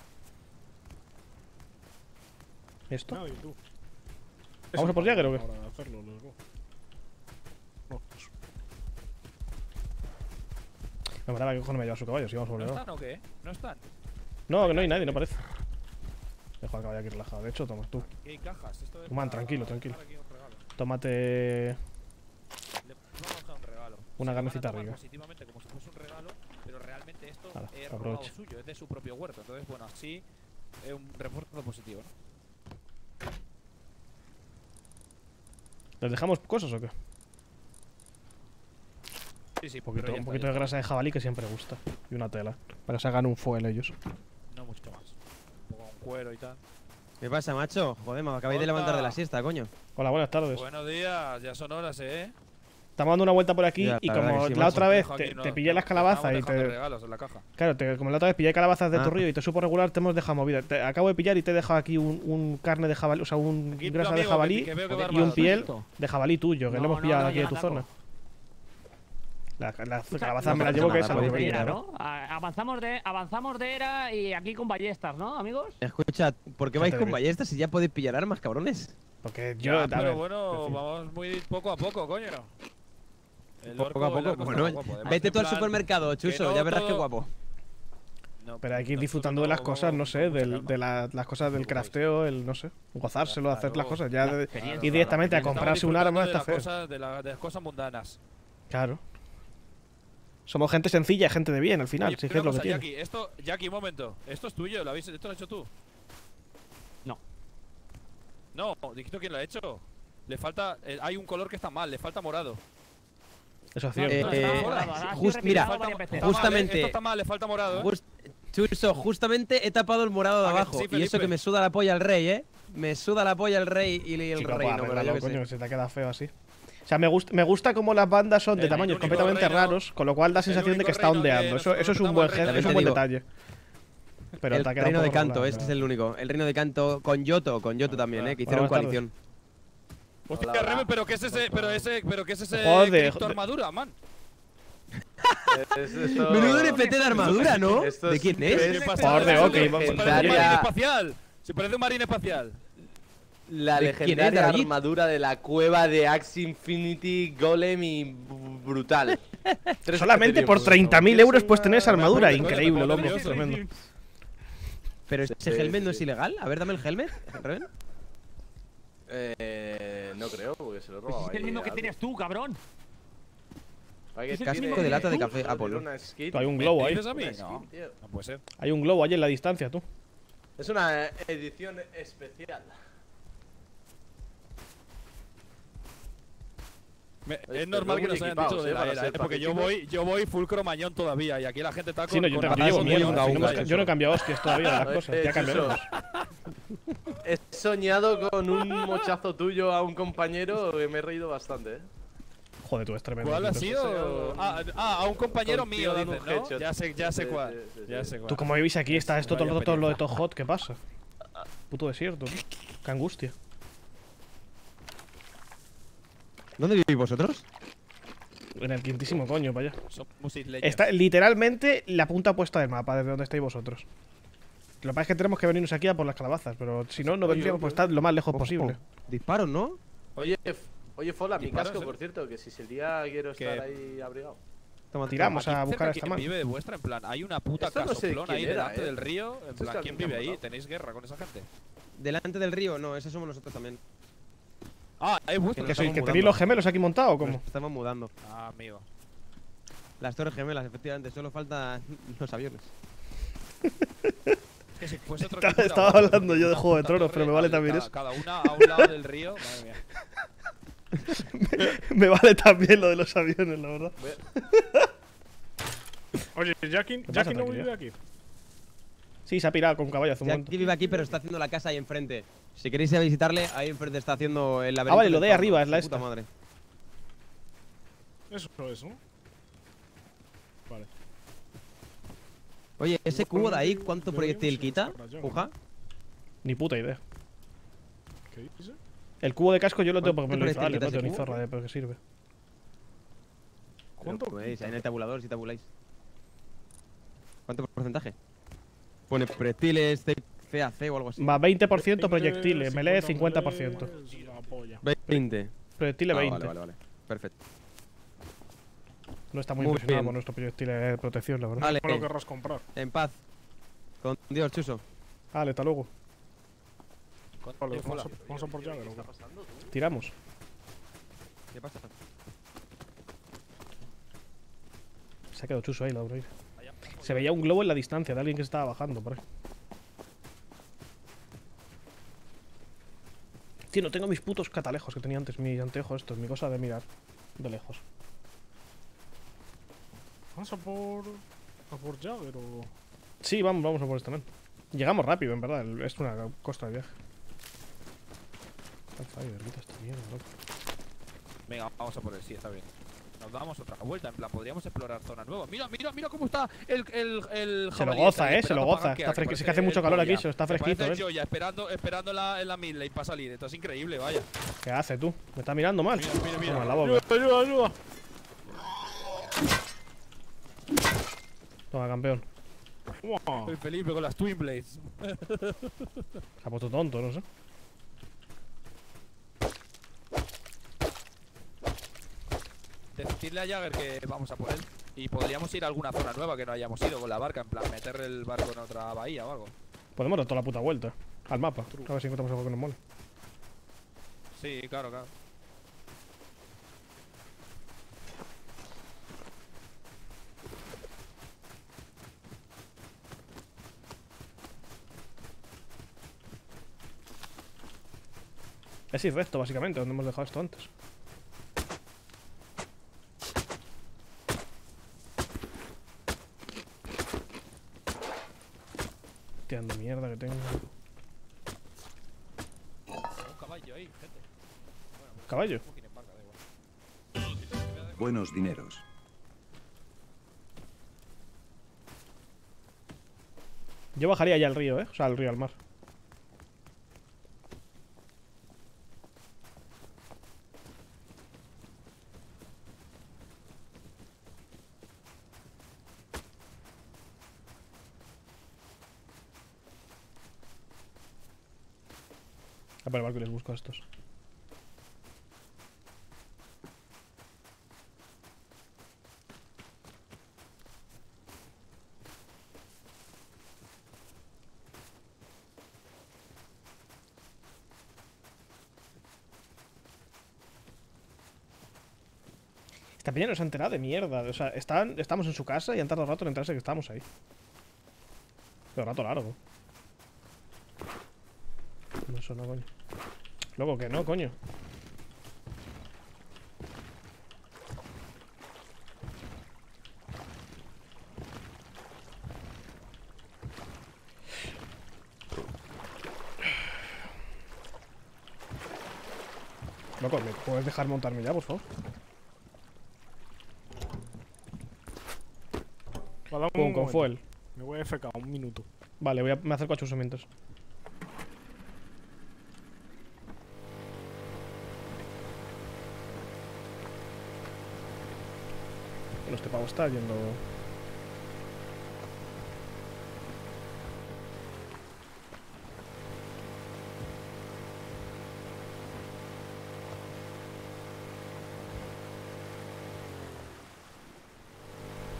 ¿Esto? Nadie, tú. ¿Vamos a por Jagger o qué? Para hacerlo luego. No, pues, Me mataba que cojones me lleva su caballo, si vamos por ¿No el están o qué? ¿No están? No, que no hay nadie, no parece. Dejo al caballo aquí relajado. De hecho, tomas tú. ¿Qué hay cajas? Esto es Man, para tranquilo, tranquilo. dejar aquí un regalo. Tómate Le vamos a dejar un regalo. una Se lo van a carnecita tomar rica. positivamente como si fuese un regalo, pero realmente esto Hala, es aprovecha. robado suyo, es de su propio huerto. Entonces, bueno, así es un refuerzo positivo, ¿no? ¿Les dejamos cosas o qué? Sí, sí, Un poquito, pero ya un está, poquito ya de está. grasa de jabalí que siempre gusta. Y una tela. Para que se hagan un fuel ellos. No mucho más. Un poco un cuero y tal. ¿Qué pasa, macho? Joder, me acabáis de levantar de la siesta, coño. Hola, buenas tardes. Buenos días, ya son horas, Estamos dando una vuelta por aquí Ya, y la verdad como que sí, la macho. otra vez Dejo aquí, no, te pillé las calabazas y estamos dejando te... regalos en la caja. Claro, como la otra vez pillé calabazas de Ah. tu río y te supo regular, te hemos dejado movida. Te acabo de pillar y te he dejado aquí un carne de jabalí, o sea, un Aquí tu grasa de amigo, jabalí que veo que va y armado, un piel ¿no? de jabalí tuyo, que lo hemos pillado aquí de tu zona. Las calabazas me las llevo que es algo que me Mira, llena, ¿no? Avanzamos de era y aquí con ballestas, ¿no, amigos? Escucha, ¿por qué vais con ballestas si ya podéis pillar armas, cabrones? Porque Ya, yo, a pero ver, bueno, en fin. vamos muy poco a poco, coño. El Poco a orco- el poco. orco Bueno, está guapo, además, vete en tú al plan, supermercado, Chuso, no ya verás qué todo- guapo. no, Pero hay que ir nosotros disfrutando de las no cosas, no vamos sé, con mucha calma. de las cosas del crafteo, el no sé, gozárselo, hacer las Claro. cosas. Ya La ir experiencia, directamente a Estamos comprarse un disfrutando arma de está las feo. cosas, de las cosas mundanas. Claro. Somos gente sencilla, gente de bien al final, Oye, si es que una es lo que cosa, tiene. Jackie, un momento. Esto es tuyo, ¿esto lo has hecho tú? No. No, dijiste quién lo ha hecho. Le falta, hay un color que está mal, le falta morado. Eso es Eh, cierto. mira, Está mal, justamente- esto está mal, le falta morado, ¿eh? Chuso, justamente he tapado el morado de Ah, que abajo. sí, Y eso Felipe. que me suda la polla el rey, ¿eh? Me suda la polla el rey y el Chico, rey, pues no, pero yo arréglalo, qué coño, sé. que se te ha quedado feo así. O sea, me gusta como las bandas son de El tamaños único completamente reino- raros, con lo cual da sensación de único que está reino que ondeando. Eso nosotros es un respetamos buen el reino gesto, es de un buen Digo. detalle. Pero El te ha quedado reino un de poco canto, regular, este es pero- el único. El reino de canto con Yoto también, que hicieron Buenas tardes. coalición. Hostia, Hola, hola. Rebe, pero ¿qué es ese, Joder, cripto armadura, man? Menudo NPT de armadura, ¿no? Esto ¿De quién es? Por de ok, Se vamos. parece un Legendaria. marine espacial. Se parece un marine espacial. La ¿De quién es, legendaria David? armadura de la cueva de Axe Infinity, Golem y brutal. Solamente por 30.000 euros puedes tener esa armadura. Increíble, loco. Tremendo. ¿Pero ese Sí, helmet no sí. es ilegal? A ver, dame el helmet, Reven. No creo, porque se lo he Pues robado es el ahí mismo a que alguien. tienes tú, cabrón. Ay, Es el Casco mismo de lata de que tú. café, Apolo. Una skin. Hay un globo ¿Me ahí. dices a mí? Una No, skin, tío. no puede ser. Hay un globo ahí en la distancia, tú. Es una edición especial. Oye, Es normal pero que nos muy hayan equipados, dicho de la para era, ser porque yo voy full cromañón todavía y aquí la gente está con. Sí, no, yo con llevo rasgos muy miedo. unga, Si no unga, hemos- Yo no he cambiado hostias todavía de las cosas. Ya cambiaremos. He soñado con un mochazo tuyo a un compañero que me he reído bastante, Joder, tú es tremendo. ¿Cuál ha tío. sido? A un compañero Con mío, tío dando dices, un ¿no? headshot. Ya sé Sí, cuál. sí, sí, Ya sí. sé cuál. Tú como vivís aquí, está esto Vaya todo lo de pereza. todo hot. ¿Qué pasa? Puto desierto. Qué angustia. ¿Dónde vivís vosotros? En el quintísimo coño, para allá. Somos isleños. Está literalmente la punta opuesta del mapa, desde donde estáis vosotros. Lo que pasa es que tenemos que venirnos aquí a por las calabazas, pero si no, no vendríamos por estar lo más lejos Ojo. posible. Disparos, ¿no? Oye, Fola, mi Disparos, casco, ¿eh? por cierto, que si el día quiero ¿Qué? estar ahí abrigado. Toma, Tiramos Aquí a buscar cerca, a esta ¿quién man. vive de vuestra? En plan, hay una puta Esto no sé casoplón quién ahí era, delante del río. En Esto es plan, que ¿quién alguien vive que ha ahí? matado. ¿Tenéis guerra con esa gente? Delante del río, no, ese somos nosotros también. Ah, es vuestro. Que ¿Que nos sois? estamos ¿Que mudando. tenéis los gemelos aquí montados o cómo? Nos estamos mudando. Ah, amigo. Las torres gemelas, efectivamente, solo faltan los aviones. Es que si fuese otro Estaba- equipo era estaba guapo, hablando porque yo de una Juego de puta Tronos, torre pero me vale también cada- eso. Cada una a un lado del río. Madre mía. Me vale también lo de los aviones, la verdad. Oye, Jackie pasa, no tranquilidad? vive aquí. Sí, se ha pirado con caballo hace un Ya momento. que vive aquí, pero está haciendo la casa ahí enfrente. Si queréis ir a visitarle, ahí enfrente está haciendo el laberinto. Ah, vale, lo del de fauno. arriba es la Su puta esta. madre. Eso es, ¿no? Vale. Oye, ese cubo de ahí, ¿cuánto proyectil quita? Puja. Ni puta idea. ¿Qué dice? El cubo de casco yo lo tengo porque me ¿Cuánto lo hizo parece Ale, que no te tengo ni hace cubo? zorra de por qué sirve. ¿Cuánto? Pero, pues, ahí en el tabulador, si tabuláis. ¿Cuánto porcentaje? Pone proyectiles, CAC o algo así. Más 20% proyectiles, melee 50%. La polla. 20. Proyectiles Ah, 20. vale. Perfecto. No está muy Muy impresionado bien. con nuestro proyectil de protección, la verdad. Vale, ¿Cómo lo querrás comprar? en paz. Con Dios, Chuso. Vale, hasta luego. Vale, Hola. vamos a por Jagger. ¿o qué? Tiramos. ¿Qué pasa? Se ha quedado chuso ahí la droide. Se veía un globo en la distancia de alguien que se estaba bajando por ahí. Tío, no tengo mis putos catalejos que tenía antes, mi anteojo esto, mi cosa de mirar de lejos. ¿Vamos a por Jagger o...? Sí, vamos a por esto, man. Llegamos rápido, en verdad, es una costa de viaje. Hellfire, quita esta mierda, loco. Venga, vamos a por él, sí, está bien. Nos damos otra vuelta, en plan, podríamos explorar zonas nuevas. Mira cómo está el Se lo jabalí goza, este ahí se lo esperando goza. para gankear, Está que es que hace mucho el calor aquí, Joya. se está Que parece fresquito, el ¿eh? Joya, esperando en la mid lane para salir. Esto es increíble, vaya. ¿Qué hace tú? ¿Me está mirando mal? Mira. Toma, la boca. Ayuda. Toma, campeón. Wow. El Felipe con las Twin Blades. Se ha puesto tonto, no sé. Decirle a Jagger que vamos a por él. Y podríamos ir a alguna zona nueva que no hayamos ido con la barca. En plan, meter el barco en otra bahía o algo. Podemos dar toda la puta vuelta al mapa. A ver si encontramos algo que nos mole. Sí, claro. Es ir recto, básicamente, donde hemos dejado esto antes. Tirando mierda que tengo. Un caballo ahí, gente. ¿Caballo? ¿Cómo quieren barca? Da igual. Buenos dineros. Yo bajaría ya al río, ¿eh? O sea, al río, al mar. A ver el barco y les busco a estos. Esta peña no se ha enterado de mierda. O sea, estamos en su casa y han tardado rato en enterarse que estamos ahí. Pero rato largo. No, eso no, coño. Luego que no, coño. Loco, ¿me puedes dejar montarme ya, por favor? Vale, dame Pum, un con momento. fuel. Me voy a FK, un minuto. Vale, me acerco a Chuso mientras. Bueno, este pavo está yendo.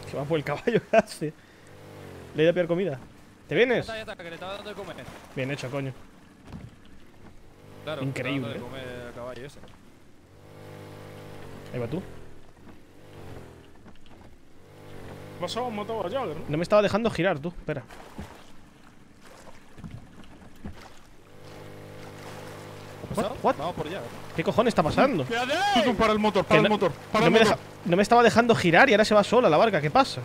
Que va por el caballo, ¿qué hace? Le he ido a pillar comida. ¿Te vienes? Ya está, que le estaba dando de comer. Bien hecho, coño. Claro, Increíble, le estaba dando de comer al caballo ese. Ahí va tú. Pasado, han matado a Jagger, ¿no? No me estaba dejando girar, tú. Espera. What? Vamos por allá. ¿Qué cojones está pasando? Tú, para el motor, para Que el motor. Para no, el me motor. no me estaba dejando girar y ahora se va sola la barca. ¿Qué pasa?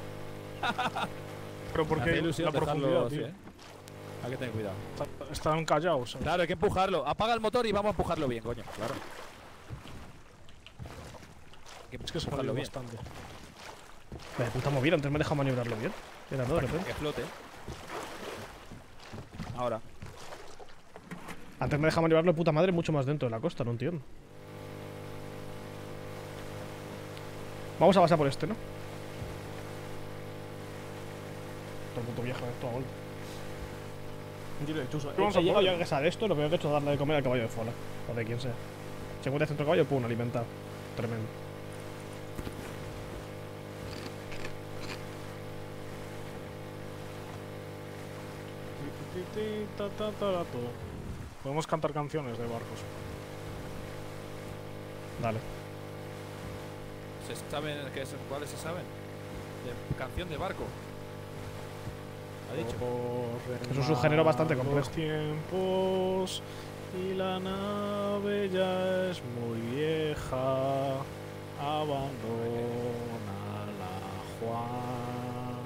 Pero Me porque hace ilusión la dejarlo profundidad, así, tío. Hay que tener cuidado. Están callados, ¿sabes? Claro, hay que empujarlo. Apaga el motor y vamos a empujarlo bien, coño. Claro. Hay que Es que se ha empujarlo jodido bien. bastante. Vaya puta movida, antes me he dejado maniobrarlo bien. Era no, de repente. Que flote. Ahora. Antes me he dejado maniobrarlo de puta madre mucho más dentro de la costa, no entiendo. Vamos a pasar por este, ¿no? Todo el puto viejo, esto a golpe. Vamos a He llegado por yo él. a casa de esto, lo primero que he hecho es darle de comer al caballo de Fola. O de quien sea. Se encuentra centro caballo, pum, alimentado. Tremendo. Podemos cantar canciones de barcos. Dale. ¿Cuáles se saben? De canción de barco. Ha dicho. Eso es un género bastante Corren complejo. los tiempos y la nave ya es muy vieja. Abandona la Juan.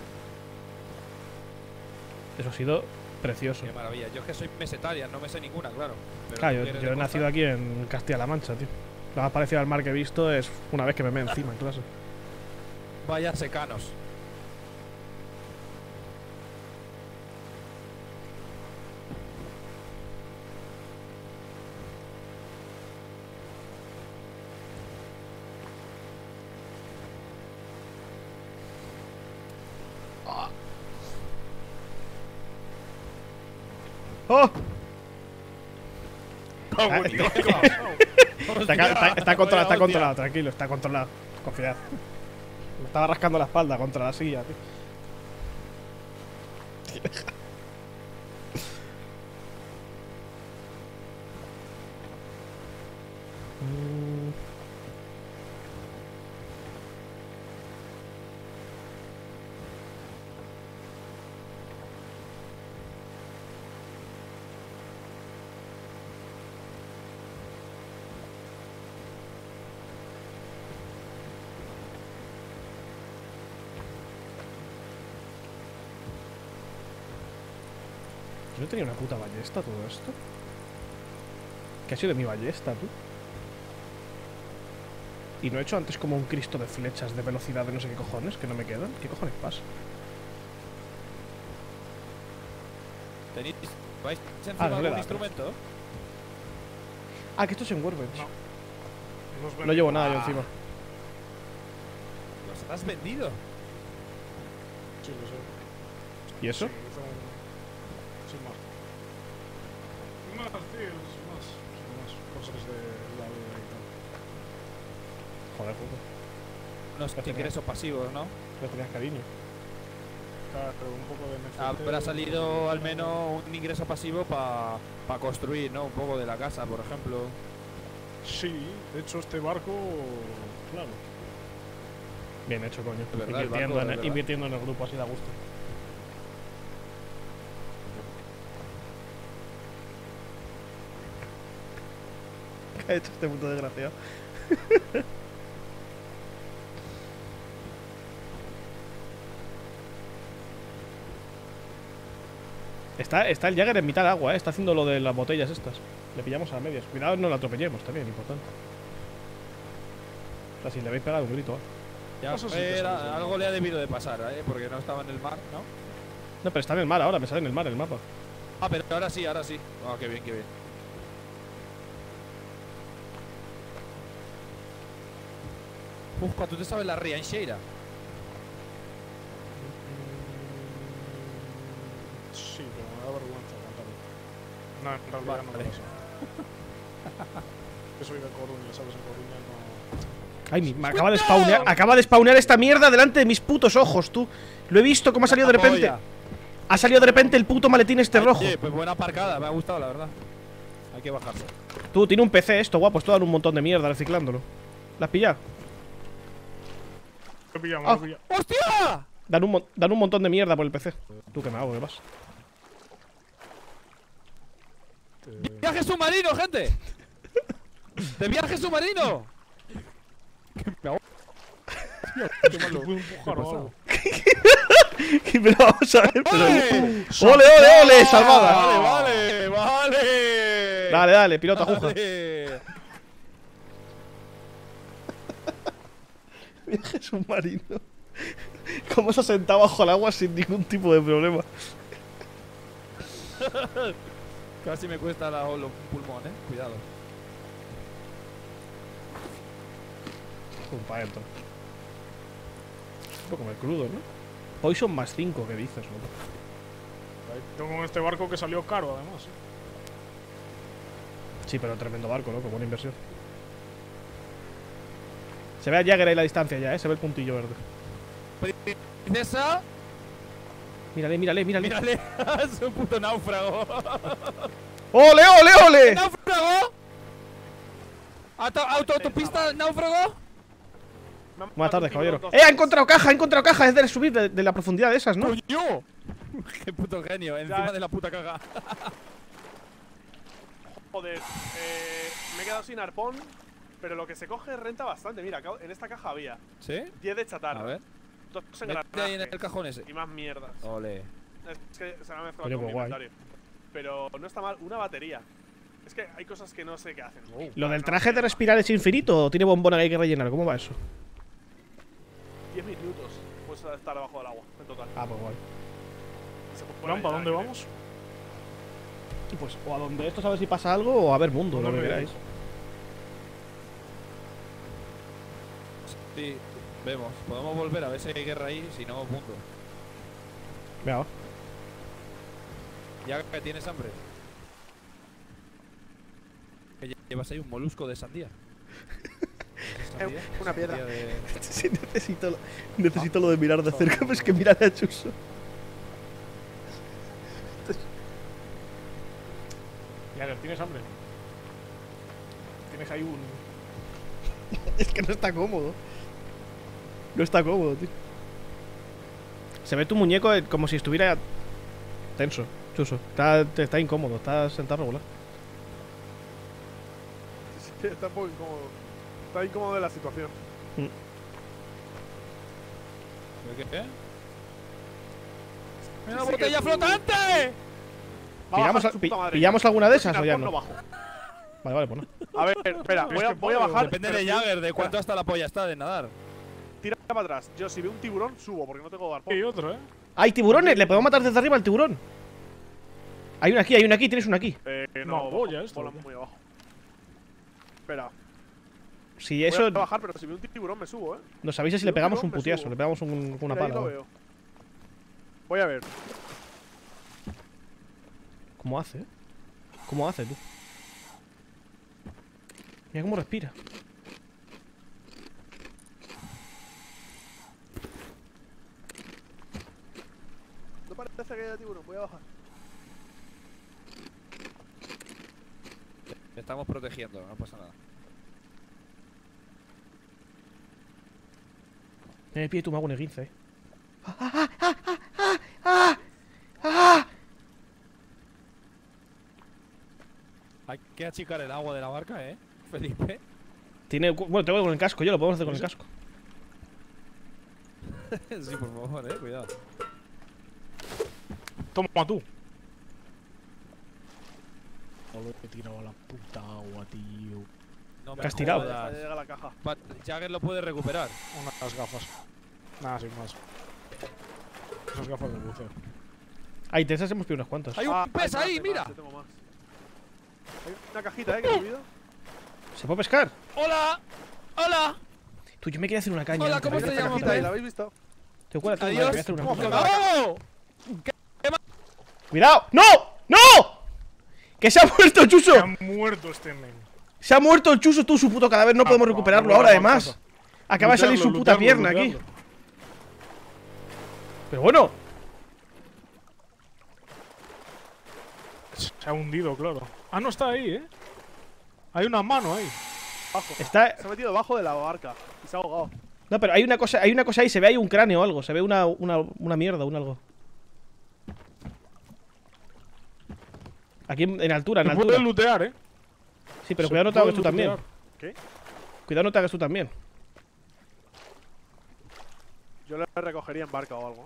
Eso ha sido precioso. Qué maravilla. Yo es que soy mesetaria, no me sé ninguna, claro. Pero Claro, tú que eres yo de he nacido costa, aquí en Castilla-La Mancha, tío. Lo más parecido al mar que he visto es una vez que me encima en clase. Vaya secanos. ¡Oh! Ah, Está controlado, está controlado, tranquilo, está controlado. Confiad. Me estaba rascando la espalda contra la silla, tío. Yo no tenía una puta ballesta todo esto. ¿Qué ha sido de mi ballesta, tú? Y no he hecho antes como un Cristo de flechas de velocidad de no sé qué cojones, que no me quedan. ¿Qué cojones pasa? ¿Vais encima Ah, no de le algún da, instrumento? Ah, que esto es en Workbench. No. No llevo nada yo encima. ¿Los has vendido? Sí, lo sé. ¿Y eso? Sí, hizo sin más. Sin más, tío, sin más. Sin más. Cosas de la vida y tal. Joder, puto. Unos ingresos pasivos, ¿no? Le tenías cariño. Claro, un poco de NFT. Habrá salido al menos un ingreso pasivo para construir, ¿no? Un poco de la casa, por ejemplo. Sí, de hecho este barco, claro. Bien hecho, coño. De verdad, el Invirtiendo, barco, de verdad. invirtiendo en el grupo, así da gusto. ¿Qué ha hecho este puto desgraciado? Está el Jagger en mitad de agua, está haciendo lo de las botellas estas. Le pillamos a medias. Cuidado, no lo atropellemos también, importante. O sea, si le habéis pegado un grito. Ya, Eso sí que sabes, ¿no? algo le ha debido de pasar, ¿eh? Porque no estaba en el mar, ¿no? No, pero está en el mar ahora, me sale en el mar el mapa. Ah, pero ahora sí, ahora sí. Ah, qué bien, qué bien. Uf, ¿cuánto te sabes la ría en Sheira? Sí, pero me da vergüenza cantarlo. No, en realidad no me Vale. pasa. Yo soy de Coruña, ¿sabes? En Coruña no. Ay, me acaba de spawnear. Acaba de spawnear esta mierda delante de mis putos ojos, tú. Lo he visto cómo ha salido de repente. Ha salido de repente el puto maletín este rojo. Oye, pues buena aparcada, me ha gustado, la verdad. Hay que bajarlo. Tú, tiene un PC esto, guapo. Esto dan un montón de mierda reciclándolo. ¿La has pillado? Lo he pillado, Ah. lo he pillado. ¡Hostia! Dan un montón de mierda por el PC. ¿Tú qué me hago? ¿Qué vas? ¡Viaje submarino, gente! ¡De viaje submarino! Te puedo empujar o algo. Pero vamos a ver, pero. ¡Ole! ¡Ole, ole, ole! ¡Salvada! ¡Vale! Dale, dale, piloto, aguja. Vale. Viaje submarino. ¿Cómo se ha sentado bajo el agua sin ningún tipo de problema? Casi me cuesta los pulmones, cuidado. Pum, para adentro. Un poco más crudo, ¿no? Poison más 5, ¿qué dices, loco? Tengo con este barco que salió caro, además. Sí, pero tremendo barco, loco, buena inversión. Se ve a Jagger ahí a la distancia ya, se ve el puntillo verde. Princesa, Mírale, mírale, mírale. mírale, es un puto náufrago. ¡Ole, ole, ole! ¡Náufrago! ¿Autopista náufrago? Buenas tardes, caballero. ¡Ha encontrado caja! Es de subir de la profundidad de esas, ¿no? ¡Coño! ¡Qué puto genio! Encima de la puta caga. Joder, me he quedado sin arpón, pero lo que se coge renta bastante. Mira, en esta caja había ¿Sí? 10 de chatarra. A ver. 2 Mete ahí en el cajón ese. y más mierdas. Ole. Es que se me ha mezclado Oye, con mi pues guay. inventario. Pero no está mal, una batería. Es que hay cosas que no sé qué hacen. ¿Lo del traje de respirar es infinito o tiene bombona que hay que rellenar? ¿Cómo va eso? 10 minutos puedes estar debajo del agua, en total. Ah, pues guay. Y se puede Plan, ¿para rellenar, dónde creo. vamos? Y pues, o a donde esto, a ver si pasa algo, o a ver mundo, lo ¿Dónde que me queráis. Sí, vemos. Podemos volver a ver si hay guerra ahí, si no, punto. Venga, va. Ya que tienes hambre. Que llevas ahí un molusco de sandía. ¿Sandía? Una piedra. Sandía de- Sí, necesito lo de mirar de cerca, pero es que mirar a Chuso. Jagger, ¿tienes hambre? Tienes ahí un... Es que no está cómodo. No está cómodo, tío. Se ve tu muñeco como si estuviera tenso, Chuso. Está incómodo, está sentado regular. Sí, está un poco incómodo. Está incómodo de la situación. ¿Qué? ¡Una Sí, que botella tú- flotante! Va a bajar su puta madre. ¿Pillamos alguna de Sin esas o ya arpón no? bajo. Vale, pues no. A ver, espera, voy a bajar. Depende pero de si- Jagger, de espera, cuánto hasta la polla está de nadar. Tira para atrás. Yo si veo un tiburón, subo porque no tengo arpón. Y otro, ¿eh? ¡Hay tiburones! ¡Le podemos matar desde arriba al tiburón! Hay uno aquí, tienes uno aquí. No, bajo, boya esto, volan ¿o qué? muy abajo. Espera. Si eso. Voy a bajar, pero si veo un tiburón me subo, Nos avisa si le pegamos un putiazo, le pegamos una Mira, ahí pala. lo ¿no? veo. Voy a ver. ¿Cómo hace, eh? ¿Cómo hace, tú? Mira cómo respira. No parece que haya tiburón, voy a bajar. Te estamos protegiendo, no pasa nada. En el pie tú me hago un esguince, eh. Hay que achicar el agua de la barca, Felipe. Bueno, tengo con el casco, yo lo podemos hacer con el casco. Sí, por favor, cuidado. Toma tú. No lo he tirado a la puta agua, tío. No ¿Qué has tirado? jodas. Llega la caja. Jagger lo puede recuperar. Unas gafas. Nada, sin más. Esas gafas de buceo. Ahí, de esas hemos pillado unas cuantas. ¡Hay un pez más, ahí, hay mira! más, yo tengo más. Hay una cajita, que he subido. ¿Se puede pescar? ¡Hola! ¡Hola! Tú, yo me quería hacer una caña. Hola, antes, ¿cómo me te quería llamas, hacer una Ahí, pez? ¿la caña. habéis visto? Te voy a hacer una, Adiós. me voy a hacer una ¿Cómo caña. ¡Vamos! ¡Cuidado! ¡No! ¡No! ¡Que se ha muerto, Chuso! Se ha muerto este men. Se ha muerto el Chuso, tú, su puto cadáver. No podemos recuperarlo ahora, además. Acaba de salir su puta pierna aquí. Pero bueno. Se ha hundido, claro. Ah, no está ahí, ¿eh? Hay una mano ahí. Bajo. Está. Se ha metido debajo de la barca y se ha ahogado. No, pero hay una cosa ahí, se ve ahí un cráneo o algo. Se ve una mierda, un algo. Aquí en altura, en Se altura. puede lootear, ¿eh? Sí, pero Se cuidado no te puede hagas tú también. lootear. ¿Qué? Cuidado no te hagas tú también. Yo le recogería en barca o algo.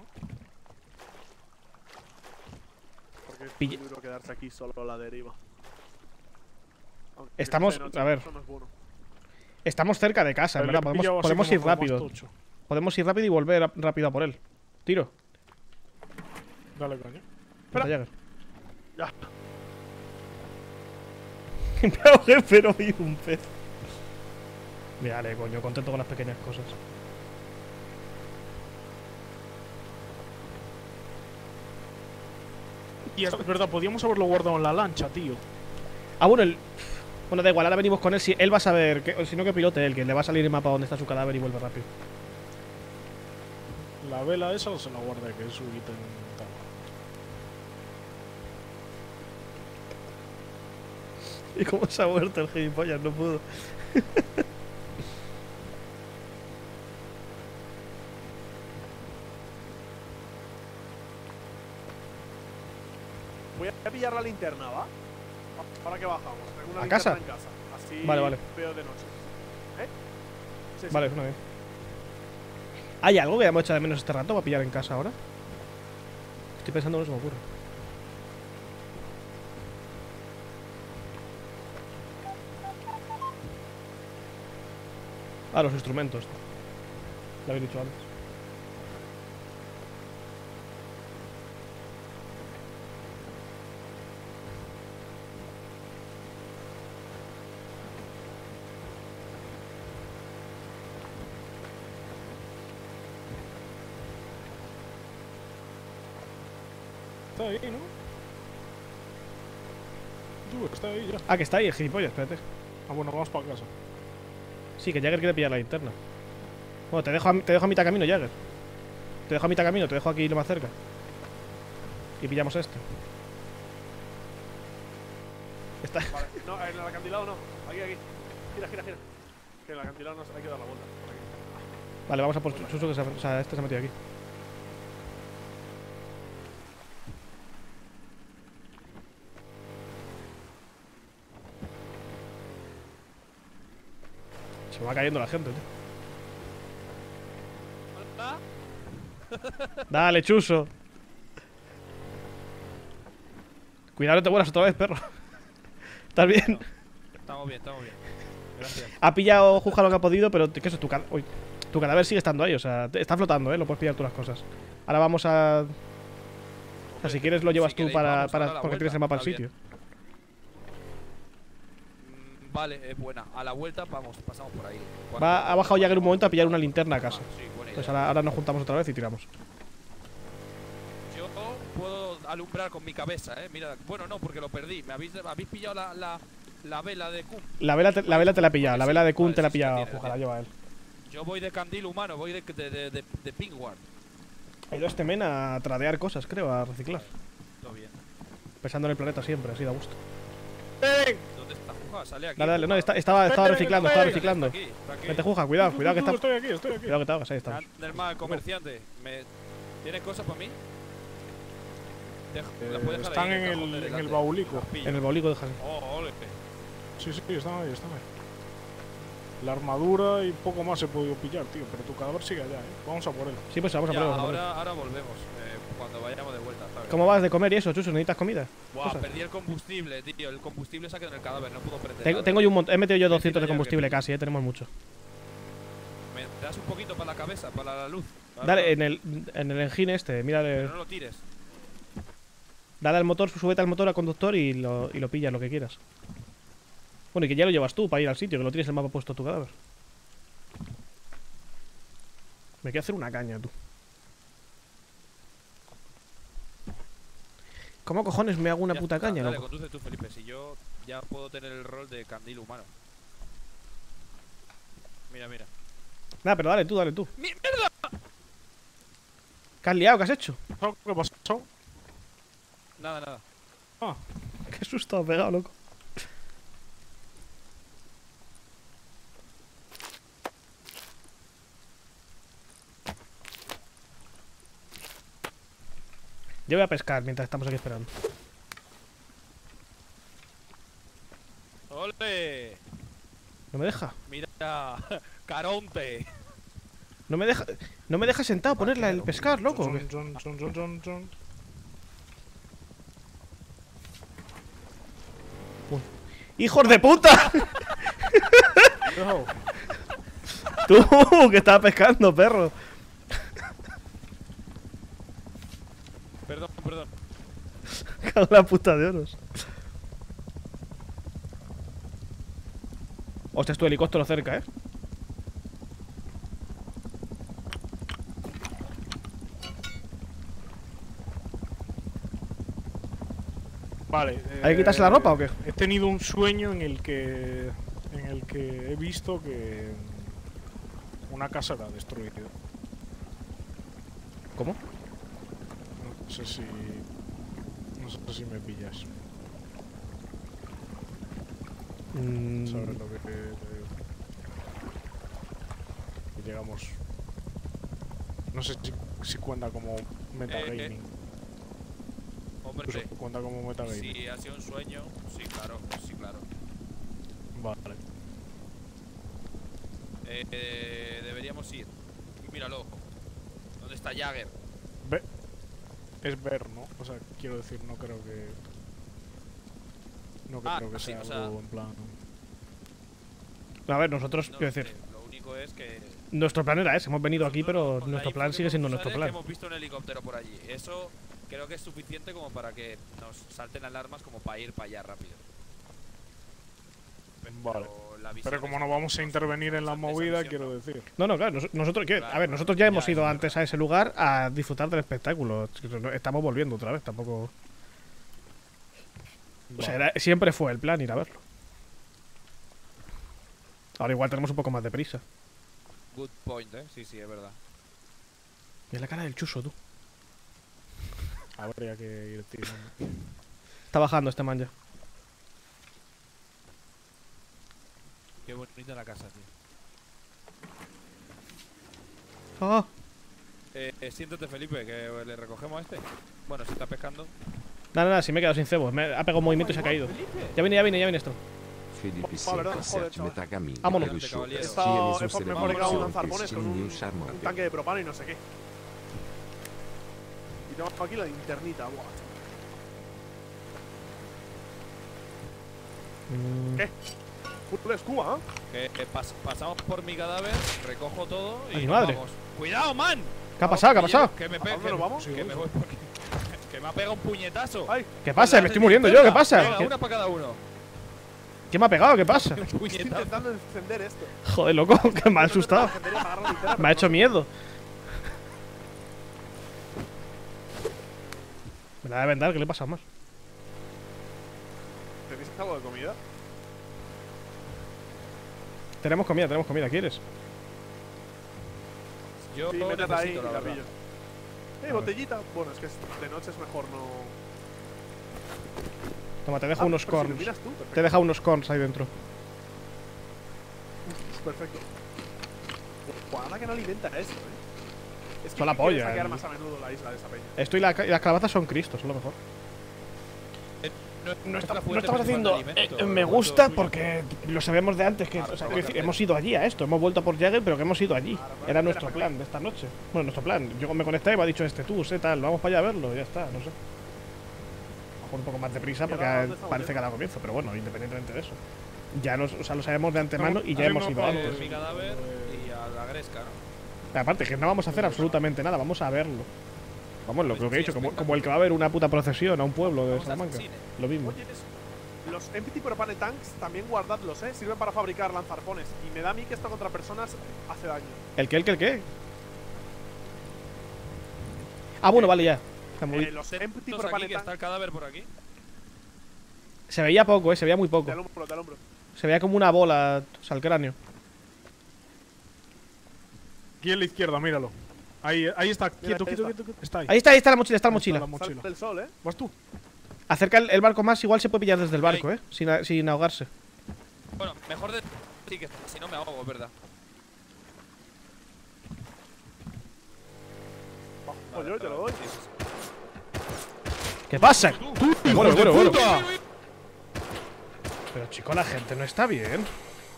Porque es muy duro quedarse aquí solo a la deriva. Aunque Estamos, sea de noche, a ver. eso no es bueno. Estamos cerca de casa, en Pero verdad. le he pillado así Podemos como ir con más rápido. tocho. Podemos ir rápido y volver rápido a por él. Tiro. Dale, coño. Espera. Jagger. Ya. Me ahogué, pero vi un pez. Mírale, coño, contento con las pequeñas cosas. Y es verdad, podíamos haberlo guardado en la lancha, tío. Ah, bueno, bueno, da igual, ahora venimos con él. Si él va a saber, si no que pilote él, que le va a salir el mapa donde está su cadáver y vuelve rápido. La vela esa se la guarda, que es su ítem. ¿Y cómo se ha muerto el gilipollas? No pudo. Voy a pillar la linterna, ¿va? ¿Para qué bajamos? Tengo una ¿A linterna casa? en casa. Así Vale. veo de noche. ¿Eh? Sí, sí. Vale, suena bien. ¿Hay algo que hayamos echado de menos este rato para pillar en casa ahora? Estoy pensando, no se me ocurre. Ah, los instrumentos. Lo habéis dicho antes. Está ahí, ¿no? Tú, está ahí ya. Ah, que está ahí el gilipollas, espérate. Ah, bueno, vamos para casa. Sí, que Jagger quiere pillar la linterna. Bueno, te dejo a mitad camino, Jagger. Te dejo a mitad camino, te dejo aquí lo más cerca. Y pillamos esto. Está. Vale. No, en el acantilado no. Aquí. Gira. Que en el acantilado no hay que dar la vuelta. Por aquí. Vale, vamos a por Chuso, que o sea, este se ha metido aquí. Se me va cayendo la gente, tío. Dale, Chuso. Cuidado, no te mueras otra vez, perro. ¿Estás bien? Estamos bien. Gracias. Ha pillado Juja lo que ha podido, pero ¿qué es eso? Tu cadáver sigue estando ahí, o sea, está flotando, lo puedes pillar tú las cosas. Ahora vamos a. O sea, si quieres lo llevas si tú queréis, para vamos ahora a la porque vuelta, tienes el mapa al está sitio. Vale, es buena. A la vuelta pasamos por ahí. Ha bajado Jagger un momento a pillar una linterna a casa. Sí, buena Entonces idea. ahora nos juntamos otra vez y tiramos. Yo puedo alumbrar con mi cabeza, mira. Bueno, no, porque lo perdí. ¿Me habéis pillado la vela de Kun? La vela te la ha pillado, la vela de Kun Vale, te la ha sí, la pillado, tiene, Juja, la la lleva él. Yo voy de candil humano, voy de Pingward. Ha ido este men a tradear cosas, creo, a reciclar. Todo bien. Pensando en el planeta siempre, así da gusto. ¿Dónde está Juja? Sale aquí. Dale, no, Juja. estaba reciclando, estaba Vete, reciclando. Está aquí. Vete, Juja, cuidado que está. Estoy aquí. Cuidado que te hagas, ahí estamos. Anderman, comerciante. ¿Tienes cosas para mí? ¿La puedes dejar Están ahí en cajón de el delante? baúlico. Las pillo. En el bolico, déjale. Oh, ole. Sí, están ahí. La armadura y poco más he podido pillar, tío. Pero tu cadáver sigue allá, Vamos a por él. Sí, pues vamos a Ya, por él. ahora volvemos. Cuando vayamos de vuelta, ¿sabes? ¿Cómo vas de comer y eso, Chuso? ¿Necesitas comida? Buah, Cosas. perdí el combustible, tío. El combustible se ha quedado en el cadáver, no puedo prender. Tengo yo un montón. He metido yo 200 de ya, combustible que- casi, tenemos mucho. ¿Me das un poquito para la cabeza, para la luz? Dale, en el engine este, mírale. Pero no lo tires. Dale al motor, súbete al motor, al conductor y lo pillas, lo que quieras. Bueno, y que ya lo llevas tú para ir al sitio, que lo tienes el mapa puesto a tu cadáver. Me quiero hacer una caña, tú. ¿Cómo cojones me hago una Ya puta está, caña, dale, loco? conduce tú, Felipe. Si yo ya puedo tener el rol de candil humano. Mira. Nada, pero dale tú, dale tú. ¡Mierda! ¿Qué has liado? ¿Qué has hecho? ¿Qué pasó? Nada, nada. Ah, Qué susto has pegado, loco. Yo voy a pescar mientras estamos aquí esperando. ¡Ole! ¿No me deja? Mira, Caronte. No me deja sentado ponerla el pescar, loco. ¿Qué? Chon. ¡Hijos de puta! No. Tú, que estabas pescando, perro. Perdón. Cago en la puta de oros. Hostia, es tu helicóptero cerca, Vale. ¿Hay que quitarse la ropa o qué? He tenido un sueño en el que he visto que una casa era destruida. ¿Cómo? No sé si me pillas. ¿Sabes lo que te digo? Que llegamos. No sé si cuenta como metagaming. Hombre, Cuenta como metagaming. si ha sido un sueño, sí, claro. Vale. Deberíamos ir. Míralo. ¿Dónde está Jagger? Es ver, ¿no? O sea, quiero decir, no creo que. No creo que sí, sea o sea, algo en plan. A ver, nosotros, No quiero sé, decir, lo único es que nuestro plan era ese. Hemos venido aquí, pero con la nuestro info plan que sigue siendo hemos nuestro usado es plan. que hemos visto un helicóptero por allí. Eso creo que es suficiente como para que nos salten alarmas como para ir para allá rápido. Vale. la visión Pero como es no vamos a intervenir en la esa movida, visión quiero no. decir. No, claro, nosotros, a ver, nosotros ya hemos Ya, ido eso es antes verdad. a ese lugar a disfrutar del espectáculo. Estamos volviendo otra vez, tampoco. O sea, siempre fue el plan ir a verlo. Ahora igual tenemos un poco más de prisa. Good point, sí, es verdad. Mira la cara del chuso, tú. Habría que ir tirando. Está bajando este man ya. Qué bonita la casa, tío. Ah, Siéntate, Felipe, que le recogemos a este. Bueno, si está pescando. nada, si me he quedado sin cebo. Me ha pegado un movimiento y se ha caído. Ya viene esto. Filip verdad, joder, chaval. Metagamin. Vámonos. Adelante, caballero. He estado- me he fabricado un lanzarpones con un tanque de propano y no sé qué. Y tengo aquí la linternita, buah. ¿Qué? Full escuba, ¿eh? Que pasamos por mi cadáver, recojo todo y ¡Ay, nos madre! vamos. ¡Cuidado, man! ¿Qué ha pasado? ¿Qué ha pasado? Que me ¿A dónde nos vamos? Que me voy porque que me ha pegado un puñetazo. Ay, ¿Qué pasa? Me estoy muriendo yo, ¿qué pasa? Venga, una para cada uno. ¿Qué me ha pegado? ¿Qué pasa? estoy Puñetazo. intentando encender esto. Joder, loco, que me ha asustado. Encender y apagar la linterna, Me ha hecho pero miedo. Me la voy a vendar, ¿qué le pasa más? no. ¿Tenéis algo de comida? Tenemos comida, ¿quieres? Yo Sí, métete ahí y necesito, la la verdad. pillo. Botellita. Bueno, es que de noche es mejor no. Toma, te dejo unos pero si corns. iluminas tú, perfecto. Te he dejado unos corns ahí dentro. Perfecto. Guarda que no alimenta eso, Es que Son la hay que polla, saquear el- más a menudo la isla de esa peña. Esto y las calabazas son cristos, son lo mejor. No estamos haciendo me gusta porque lo sabemos de antes. O sea, quiero decir, hemos ido allí a esto. Hemos vuelto por Jagger, pero que hemos ido allí. Era nuestro plan de esta noche. Bueno, nuestro plan. Yo me conecté y me ha dicho tú, tal, vamos para allá a verlo. Ya está, no sé. A lo mejor un poco más deprisa porque parece que ha dado comienzo. Pero bueno, independientemente de eso. Ya o sea, lo sabemos de antemano y ya hemos ido antes. Mi cadáver y a la gresca, ¿no? Aparte, que no vamos a hacer absolutamente nada, vamos a verlo. Vamos, lo que he dicho, como el que va a ver una puta procesión a un pueblo de Vamos al Salamanca. cine. Lo mismo. Oye, los Empty Propane Tanks también guardadlos, sirven para fabricar lanzarpones. Y me da a mí que esto contra personas hace daño. ¿El qué? Ah, bueno, vale, ya. Está muy- Los Empty Aquí, Propane que está Tanks. el cadáver por aquí. Se veía poco, se veía muy poco. Te alumbro. Se veía como una bola, o sea, el cráneo. Aquí en la izquierda, míralo. Ahí está, quieto, ahí quieto, está. quieto. Está ahí. Ahí está la mochila, está la Ahí está mochila. la mochila. Sale el sol, ¿Vas tú? Acerca el barco más, igual se puede pillar desde el barco, sin ahogarse. Bueno, mejor de. Sí, que si no me ahogo, es verdad. Pues yo te lo doy. ¿Qué pasa? Bueno. ¡Puta! Pero chico, la gente no está bien.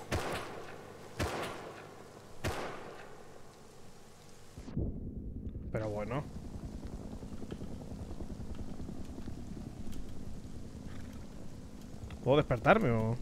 Pero bueno. ¿Puedo despertarme o...?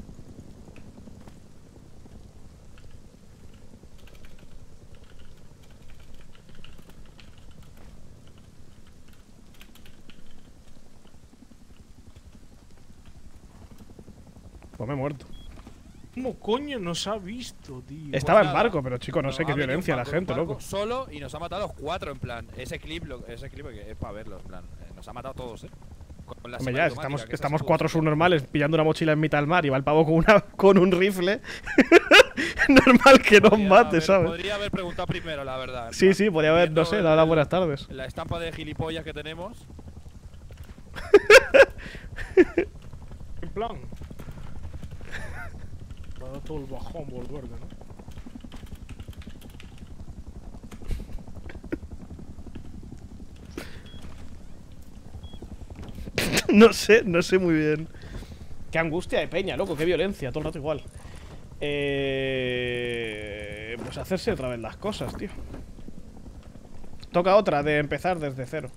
Pues me he muerto. ¿Cómo coño nos ha visto, tío? Estaba en nada. barco, pero chico, no sé Ha qué venido violencia un la barco, gente, un barco loco. Solo y nos ha matado a los 4, en plan. Ese clip que es para verlo, en plan. Nos ha matado a todos, Con la Hombre, ya, semiautomática, que estamos esa cuatro estuvo subnormales pillando una mochila en mitad del mar y va el pavo con un rifle. Normal que nos mate, ¿sabes? Podría haber preguntado primero, la verdad. en Sí, plan, sí, podría haber, no viendo sé, dado las buenas tardes. La estampa de gilipollas que tenemos. En plan. Va a dar todo el bajón volver, ¿no? No sé muy bien. Qué angustia de peña, loco, qué violencia, todo el rato igual. Pues hacerse otra vez las cosas, tío. Toca otra de empezar desde cero.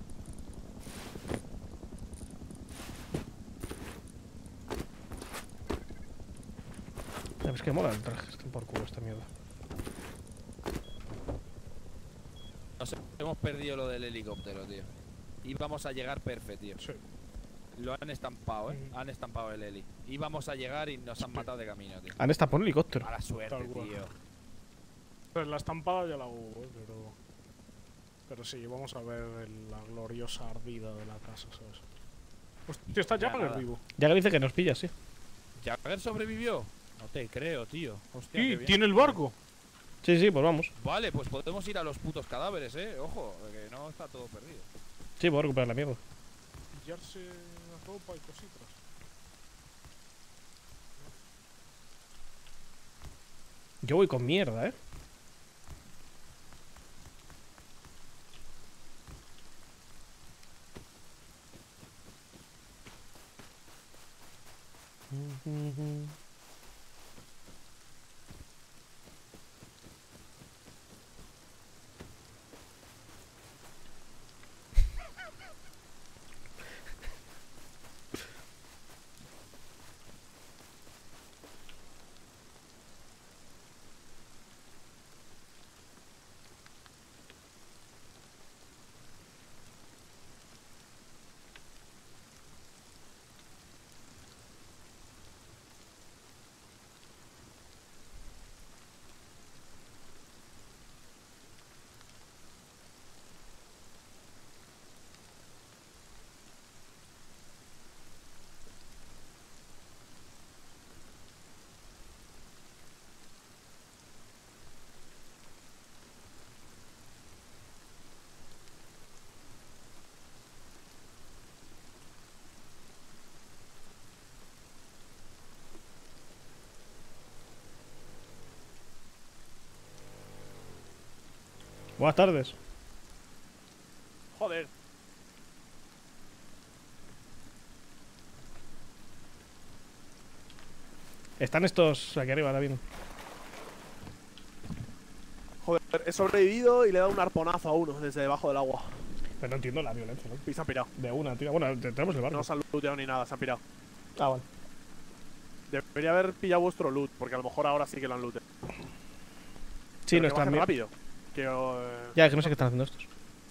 Es que mola el traje, está por culo esta mierda. Nos hemos perdido lo del helicóptero, tío. Íbamos a llegar perfecto, tío. Sí. Lo han estampado, Han estampado el heli. Íbamos a llegar y nos han matado de camino, tío. Han estado por un helicóptero. Mala suerte, Tal cual. tío. Pues la estampada ya la hubo, pero sí, vamos a ver la gloriosa ardida de la casa, ¿sabes? Hostia, está Ya Jagger nada. vivo. Ya que dice que nos pilla, sí. ¿Jagger sobrevivió? No te creo, tío. Hostia, qué Sí, bien. tiene el barco. Sí, pues vamos. Vale, pues podemos ir a los putos cadáveres, Ojo, que no está todo perdido. Sí, puedo recuperar la mierda. Pillarse ropa y cositas. Yo voy con mierda, Buenas tardes. Joder. Están estos aquí arriba ahora mismo. Joder, he sobrevivido y le he dado un arponazo a uno desde debajo del agua. Pero no entiendo la violencia, ¿no? Y se han pirado. De una, tío. Bueno, tenemos el barco. No se han looteado ni nada, se han pirado. Ah, vale. Debería haber pillado vuestro loot, porque a lo mejor ahora sí que lo han looteado. Sí, Pero no que bajen están. rápido. Que, Ya, es que no sé qué están haciendo estos.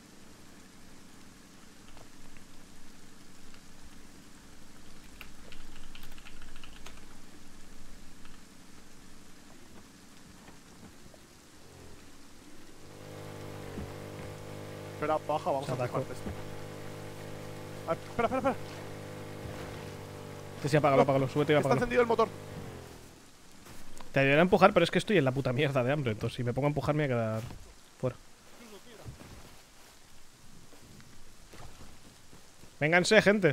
Espera, baja, vamos Se a atacó. empujar esto. Ah, espera. Sí, apágalo, apágalo. Súbete y Está apágalo. encendido el motor. Te ayudaré a empujar, pero es que estoy en la puta mierda de hambre. Entonces, si me pongo a empujar, me voy a quedar fuera. Vénganse, gente.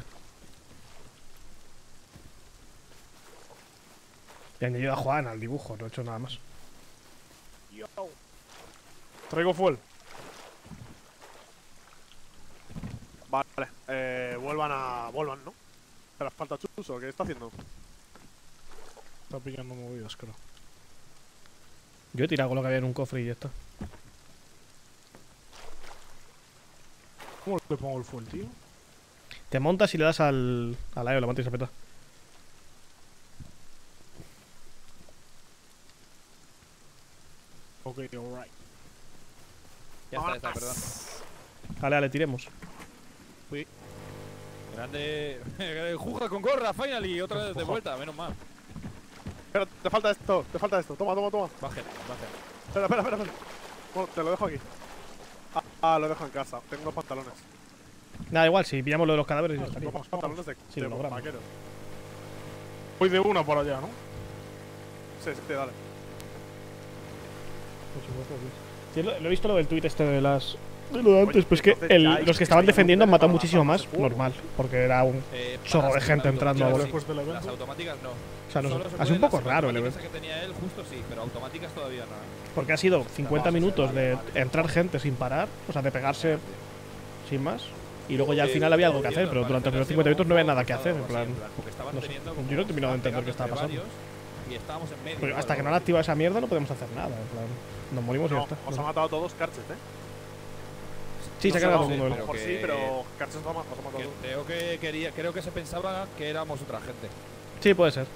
Y han ayudado a Juan al dibujo, no he hecho nada más. Yo. Traigo fuel. Vale, vuelvan, ¿no? Pero falta Chuso, ¿qué está haciendo? Está pillando movidas, creo. Yo he tirado con lo que había en un cofre y ya está. ¿Cómo le pongo el fuel, tío? Te montas y le das al aire, la manta y se peta. Ok, alright. Ya está, perdón. Ale, tiremos. Grande. Juga con gorra, finally. Otra vez de vuelta, menos mal. Espera, te falta esto. Toma. Baje. Espera. Bueno, te lo dejo aquí. Lo dejo en casa. Tengo unos pantalones. Nada, igual, si pillamos lo de los cadáveres ya estaría. Unos pantalones de Sí, lo logramos. vaqueros. Voy de una por allá, ¿no? Sí, dale. Sí, lo he visto lo del tweet este de las... De lo de antes, Oye, pues que entonces ya los que estaban hay defendiendo han un matado para muchísimo bajar más. ese juego. Normal, porque era un chorro de gente entrando a volver. volver. Después del Las evento. automáticas no. O sea, no Solo sé, se ha sido un pueden poco las raro el automáticas evento. que tenía él, justo sí, pero automáticas todavía no. Porque ha sido 50 minutos de vale. entrar gente sin parar, o sea, de pegarse sin más. Y luego ya al final había algo que hacer, pero durante los primeros 50 minutos no había nada que hacer. En plan, no sé. Yo no he terminado de entender qué estaba pasando. Y estábamos en medio. Pero hasta que no han activado esa mierda no podemos hacer nada. En plan, nos morimos y ya No, está. os ha matado a todos Carchet, ¿eh? Sí, se ha No cargado sé, todo el a lo mundo. mejor sí, pero Carchet os ha matado a todos. Creo que se pensaba que éramos otra gente. Sí, puede ser.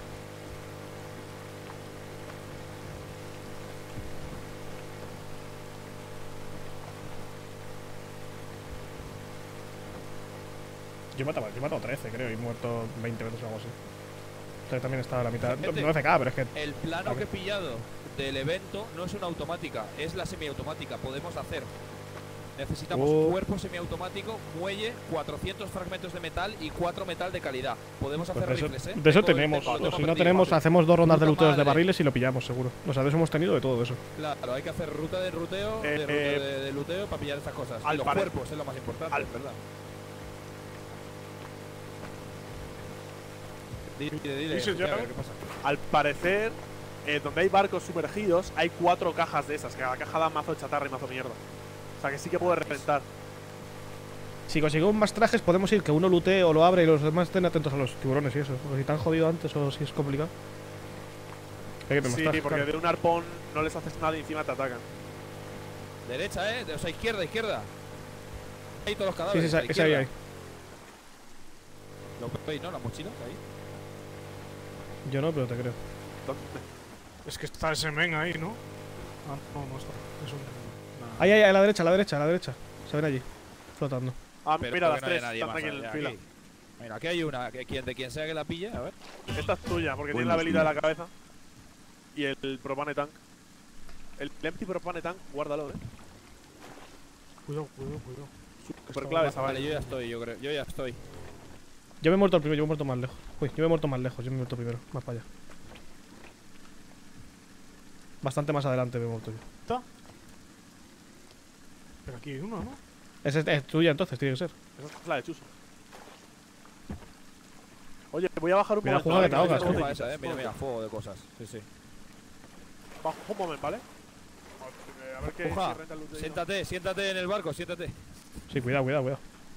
Yo he matado 13, creo, y he muerto 20 veces o algo así. O sea, también estaba a la mitad. Gente, No FK, pero es que. El plano que he pillado del evento no es una automática, es la semiautomática. Podemos hacer. Necesitamos un cuerpo semiautomático, muelle, 400 fragmentos de metal y 4 metal de calidad. Podemos hacer Pues rifles, ¿eh? de eso Tengo- tenemos. tengo O si no perdido. tenemos, hacemos 2 rondas de Puta luteos de madre. barriles y lo pillamos, seguro. O sea, de eso hemos tenido de todo eso. Claro, hay que hacer ruta de ruteo, de luteo para pillar estas cosas. al Y los pare- cuerpos es lo más importante, al- ¿verdad? Dile, Dice Sofía, ya. a ver qué pasa. Al parecer, donde hay barcos sumergidos, hay 4 cajas de esas. Que cada caja da mazo de chatarra y mazo mierda. O sea que sí que puede reventar. Si conseguimos más trajes, podemos ir que uno lutee o lo abre y los demás estén atentos a los tiburones y eso. O si te han jodido antes o si es complicado. Hay que tener más Sí, trajes, porque claro. de un arpón no les haces nada y encima te atacan. Derecha, o sea, izquierda. Ahí todos los Sí, cadáveres. sí, a la esa ahí, izquierda. ahí. ¿Lo veis, no? La mochila, ahí. Yo no, pero te creo. ¿Dónde? Es que está ese men ahí, ¿no? Ah, no está. Es un. Nah. Ahí, a la derecha, a la derecha, a la derecha. Se ven allí, flotando. Ah, Pero mira, que las no haya 3 nadie están más aquí en allá, fila. aquí. Mira, aquí hay una. De quien sea que la pille, a ver. Esta es tuya, porque tiene Buenos la velita de la días. cabeza. Y el propane tank. El empty propane tank, guárdalo, Cuidado. Super clave esa Vale, vaina. yo ya estoy, yo creo. Yo ya estoy. Yo me he muerto el primero, yo me he muerto más lejos. Uy, yo me he muerto más lejos, yo me he muerto primero, más para allá. Bastante más adelante me he muerto yo. Pero aquí hay uno, ¿no? Esa es tuya entonces, tiene que ser. Esa es la de Chuso. Oye, voy a bajar un Cuidado, momento. juega que te ¿vale? ahogas, Que Ojo te a esa, quitas. mira, fuego de cosas. Sí, sí. Bajo un momento, ¿vale? A ver qué Juja, si renta el loot de siéntate en el barco, siéntate. Sí, cuidado.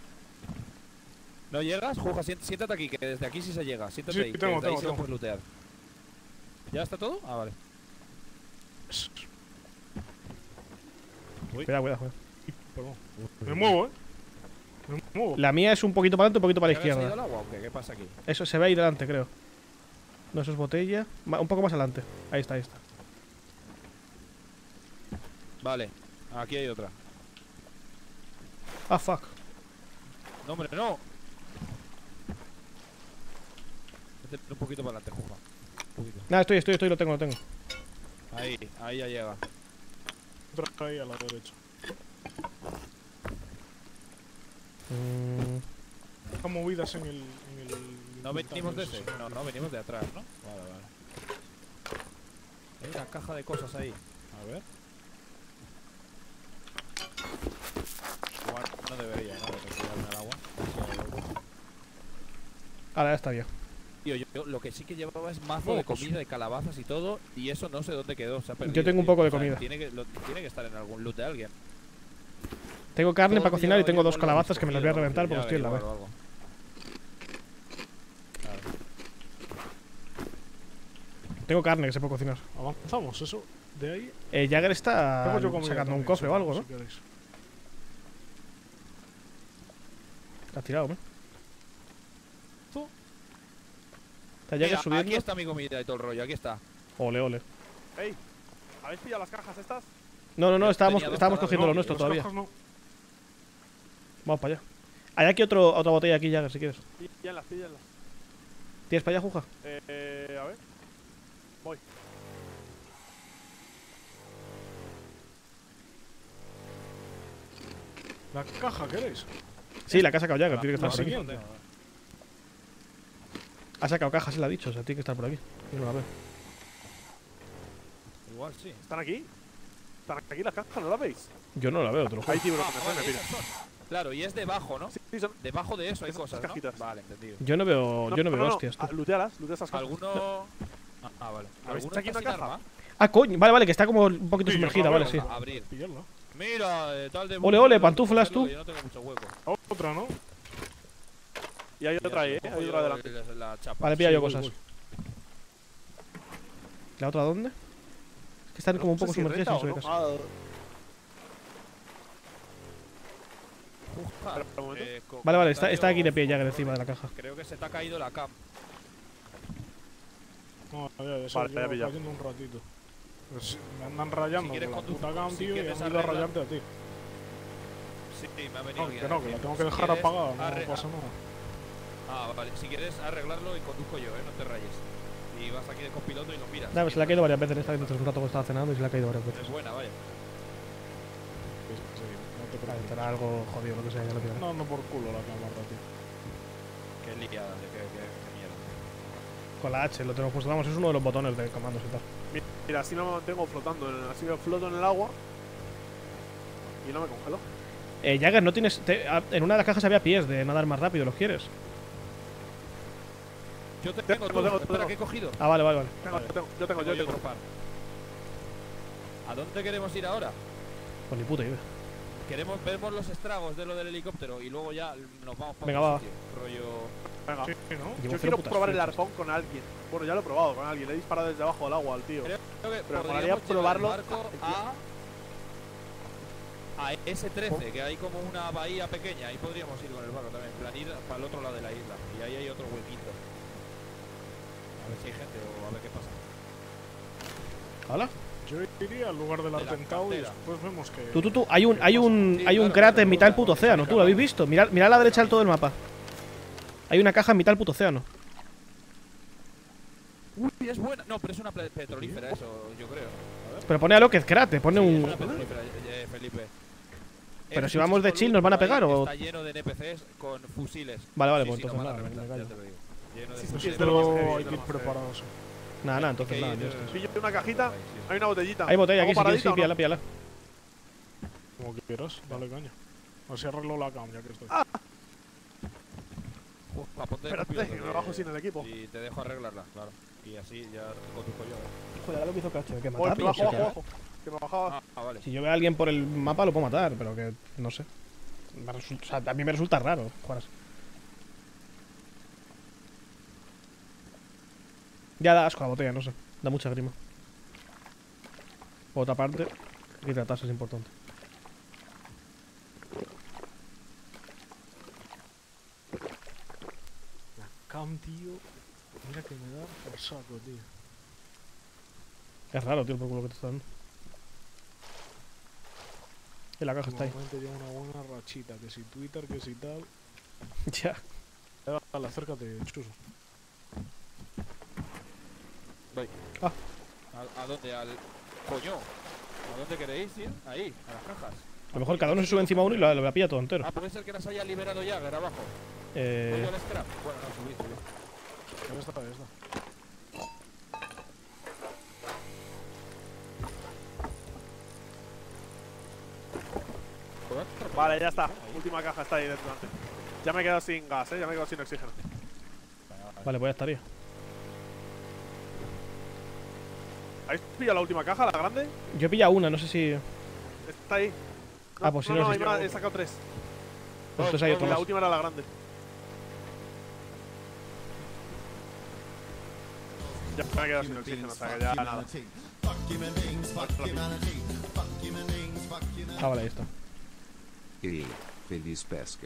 ¿No llegas? Juja, siéntate aquí, que desde aquí sí se llega. Siéntate Sí, ahí, que tengo, desde ahí tengo, sí lo tengo. puedes lootear. ¿Ya está todo? Ah, vale. Cuidado. Perdón. Me muevo, ¿eh? Me muevo. La mía es un poquito para adelante, un poquito para la ¿Ya has ido al izquierda. agua o qué? ¿Qué pasa aquí? Eso se ve ahí delante, creo. No, eso es botella. Un poco más adelante. Ahí está. Vale, aquí hay otra. Ah, fuck. No, hombre, no. Vete un poquito para adelante, Juja. Un poquito. Nada, estoy, lo tengo. Ahí ya llega. Otra ahí a la derecha. Están movidas en el. ¿No venimos de ese? sí. No, venimos de atrás, ¿no? Vale. Hay una caja de cosas ahí. A ver. Igual no debería, ¿no? De tirarme al agua. Ahora ya está bien. Tío, yo lo que sí que llevaba es mazo de comida, de calabazas y todo, y eso no sé dónde quedó. Se ha perdido, Yo tengo un tío. poco de O sea, comida. Tiene que estar en algún loot de alguien. Tengo carne Todo para lo que cocinar y llevaba tengo yo dos igual lo calabazas habéis que me las voy a cogido, reventar porque ya estoy en la B. averiguar o algo. Tengo carne que se puede cocinar. Avanzamos, eso. De ahí. Jagger está Tengo yo comida sacando un también, cofre si- o algo, si ¿no? queréis. Está tirado, ¿no? Tú. Está Jagger Mira, subiendo. aquí está mi comida y todo el rollo, aquí está. Ole, ole. Ey, ¿habéis pillado las cajas estas? No, Yo estábamos tenía dos cogiendo paradas, lo No, nuestro las todavía. cajas no. Vamos para allá. Hay aquí otra botella aquí, Jagger, si quieres. Píllenlas, píllenlas. ¿Tienes para allá, Juja? A ver. Voy. ¿La caja queréis? Sí, la que ha sacado Jagger, tiene que La estar por aquí. siguiente. Ha sacado cajas, se la ha dicho, o sea, tiene que estar por aquí. Yo no la veo. Igual sí. ¿Están aquí? ¿Están aquí las cajas? ¿No las veis? Yo no la veo, te lo juro. Hay tiburones, vale, me pira. esas son. Claro, y es debajo, ¿no? Sí, son. Debajo de eso hay Esas cosas, ¿no? cajitas. Vale, entendido. Yo no veo hostias, tú. Lootealas, lootea esas cajas. ¿Alguno...? Vale. ¿Habéis ¿Alguno aquí está una sin caja? arma? Ah, coño, vale, que está como un poquito Sí, yo sumergida, no vale, veo sí. A abrir. Pillarla. Mira, tal de... Ole, ole, pantuflas tú. Yo no tengo mucho hueco. Otra, ¿no? Y hay otra ahí, hay otra delante. La chapa. Vale, pilla yo voy, cosas. voy. ¿La otra dónde? Es que están como un poco sumergidas sin subir casi. Espera un momento. Vale, está aquí de pie Jagger encima de la caja. Creo que se te ha caído la cam. No, ya se Vale, ya he lleva pillado. cayendo un ratito. Pues me andan rayando Si quieres con la conduce- puta cam, si tío, y quieres han ido a arregla- rayarte a ti. Sí, me ha venido No, bien. que no, que la tengo que Si dejar quieres, apagada, no arre- pasa nada. Vale. Si quieres arreglarlo y conduzco yo, no te rayes. Y vas aquí de copiloto y lo miras. Dame, se le ha caído varias veces. Está dentro de un rato que estaba cenando y se le ha caído varias veces. Es buena, vaya. Sí, no te Vale, preocupes. será algo jodido, lo que sea, ya lo pillaré. No, no por culo la cámara, tío. Qué liada, qué mierda. Con la H lo tenemos puesto. Vamos, es uno de los botones de comandos y tal. Mira, así no me mantengo flotando. Así me floto en el agua. Y no me congelo. Jagger, no tienes. En una de las cajas había pies de nadar más rápido, ¿los quieres? Yo tengo todo. tengo. Espera, ¿qué he cogido? Ah, vale. Yo tengo. otro par. ¿A dónde queremos ir ahora? Pues ni puta idea. Vemos los estragos de lo del helicóptero y luego ya nos vamos para Venga, otro va. sitio. Rollo... Venga. Sí, ¿no? Llevo Yo cero quiero putas probar el flechas. arpón con alguien. Bueno, ya lo he probado con alguien. Le he disparado desde abajo del agua al tío. Creo que Pero podríamos molaría llevar probarlo el barco a S13, que hay como una bahía pequeña. Ahí podríamos ir con el barco también. En plan, ir para el otro lado de la isla. Y ahí hay otro huequito. A ver si hay gente o a ver qué pasa. ¿Hola? Yo iría al lugar del la atentado y cantera. después vemos que. Tú. Hay un claro, cráter en mitad del claro, puto océano. ¿Tú lo habéis visto? Mirad a la derecha del todo el mapa. Hay una caja en mitad del puto océano. Uy, es buena. No, pero es una petrolífera eso, yo creo. A ver. Pero pone a lo que es cráter. Pone Sí, es un. una petrolífera, Felipe. Pero Es si un vamos de chico chill, ¿nos van a por ahí pegar que o...? Está lleno de NPCs con fusiles. Vale, Sí, pues sí, nos entonces van a nada, me reventar, callo. ya te lo digo. Lleno de Sí, sí, fusiles. es de lo más Pero heavy, hay de que lo ir más heavy. preparados. Nada, entonces Hay que nada. ir, ya está. Pillo una cajita. Hay una botellita. Hay botella aquí, ¿Vamos si quieres, sí, paradita o no? píala. Como quieras, dale caña. Así arreglo la cam, ya que estoy. Ufa, ponte de Espérate, copiloto, que me bajo sin el equipo. Y te dejo arreglarla, claro. Y así ya conduzco yo. Joder, lo que hizo Cacho, que Oye, que bajo, bajo. Que me bajaba. Vale. Si yo veo a alguien por el mapa lo puedo matar, pero que no sé. O sea, a mí me resulta raro jugar así. Ya da asco la botella, no sé. Da mucha grima. Por otra parte, hay que hidratarse, es importante. La cam, tío. Mira que me da por saco, tío. Es raro, tío, el por culo que te está dando. Y la caja está ahí. Normalmente lleva una buena rachita. Que si Twitter, que si tal. Ya. Dale, acércate, chuso. ¿A dónde? Al. Coño. ¿A dónde queréis ir? Ahí, a las cajas. A lo mejor cada uno se sube encima de uno y lo pilla todo entero. Puede ser que las haya liberado ya, ver abajo. ¿Voy al scrap? Bueno, no, subí. Ahí está, ahí está. Vale, ya está. Última caja está ahí dentro. Ya me he quedado sin gas, ya me he quedado sin oxígeno. Vale, pues ya estaría. ¿Habéis pillado la última caja, la grande? Yo he pillado una, no sé si. Está ahí. Ah, pues si no, no, si- he sacado 3. Pues entonces hay otro La más. última era la grande. Ya me he quedado sin oxígeno, o sea que ya nada. Ah, vale, ahí está. E feliz pesca.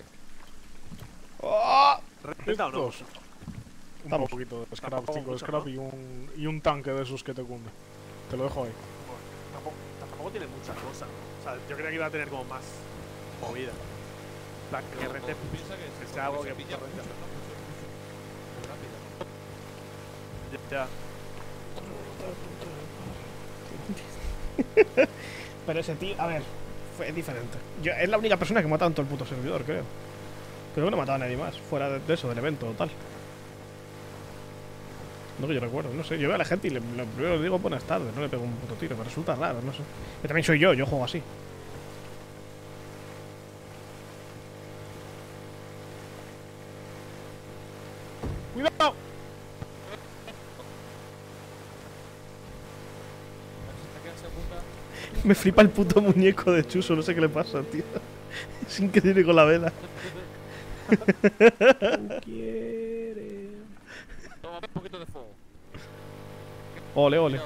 ¿Renta o no? Dos. Un Vamos. poquito de scrap, Tampoco 5 de mucho, scrap ¿no? y un tanque de esos que te cunde. Te lo dejo ahí. Tampoco tiene mucha cosa. O sea, yo creía que iba a tener como más movida. En plan, que rente. Piensa Que sea algo que pilla rente. mucho, ¿no? Muy rápido. Ya. Pero ese tío, a ver, fue diferente. Es la única persona que mata en todo el puto servidor, creo. Creo que no he matado a nadie más, fuera de eso, del evento o tal. No que yo recuerdo, no sé. Yo veo a la gente y lo primero le digo buenas tardes, no le pego un puto tiro, me resulta raro, no sé. Que también soy yo juego así. ¡Cuidado! Me flipa el puto muñeco de Chuso, no sé qué le pasa, tío. Es increíble con la vela. Quiere. Toma un poquito de fuego. Ole, ole.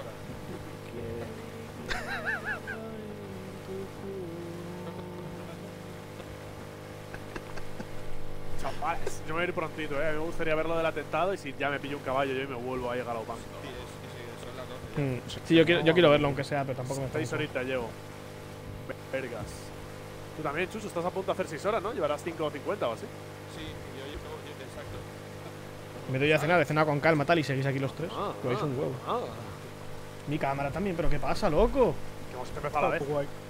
Chavales, yo me voy a ir prontito, me gustaría ver lo del atentado y si ya me pillo un caballo yo y me vuelvo ahí a galopán. Sí, son las 12. Sí, yo quiero verlo, aunque sea, pero tampoco me 6 horitas llevo. Vergas. Tú también, Chuso, estás a punto de hacer 6 horas, ¿no? Llevarás 5 o 50 o así. Sí, exacto. Me doy a cenar, he cenado con calma tal y seguís aquí los tres. Lo veis un huevo. Mi cámara también, pero ¿qué pasa, loco? Que hemos empezado a la vez.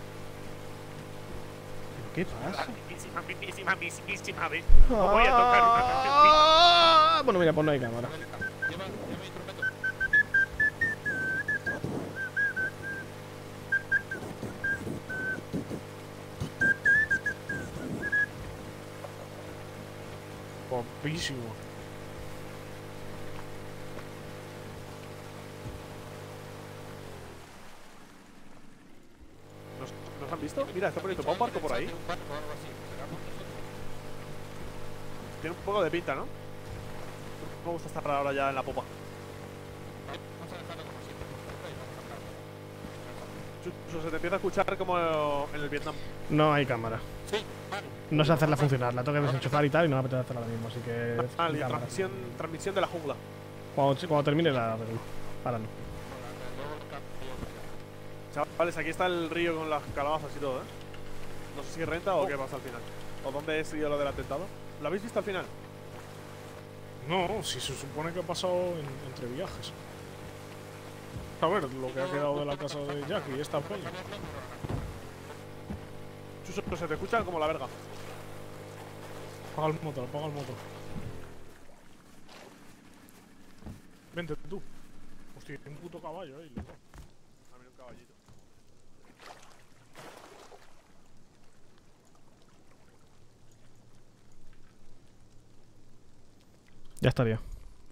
¿Qué pasa? Mismísima vez. Voy a tocar una canción. Bueno, mira, pues no hay cámara. Lleva mi instrumento. Guapísimo. ¿Nos han visto? Mira, está poniendo un barco por ahí. Un barco o algo así. ¿Será por nosotros? Tiene un poco de pinta, ¿no? Me gusta estar ahora ya en la popa. Vamos a dejarlo como siempre. Y vamos a hablar. Chuso, se te empieza a escuchar como en el Vietnam. No hay cámara. Sí, vale. No sé hacerla funcionar, la tengo que desenchufar y tal y no me apetece hacerla ahora mismo, así que. Vale, sin cámara. transmisión de la jungla. Cuando termine la arreglo. Ahora no. Chavales, aquí está el río con las calabazas y todo, ¿eh? No sé si renta o qué pasa al final. ¿O dónde es lo del atentado? ¿Lo habéis visto al final? No, si se supone que ha pasado entre viajes. A ver, lo que ha quedado de la casa de Jackie, esta peña. Chuso, se te escuchan como la verga. Apaga el motor, apaga el motor. Vente tú. Hostia, hay un puto caballo ahí, loco. A ver, un caballito. Ya estaría.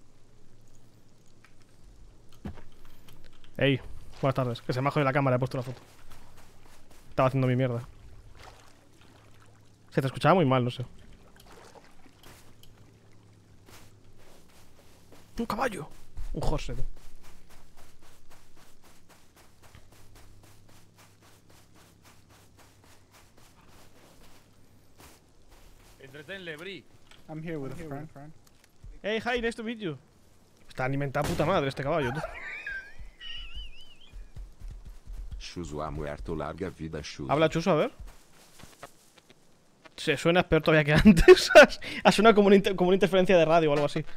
Ey, buenas tardes. Que se me ha jodido la cámara, he puesto la foto. Estaba haciendo mi mierda. Se te escuchaba muy mal, no sé. Un caballo. Un horse, tú. Entretenle, Bri. I'm here with a friend. Hey, hi, nice to meet you. Está alimentado puta madre este caballo, tú. Chuso ha muerto, larga vida, Chuso. Habla Chuso, a ver. Se suena peor todavía que antes. Ha sonado como una interferencia de radio o algo así.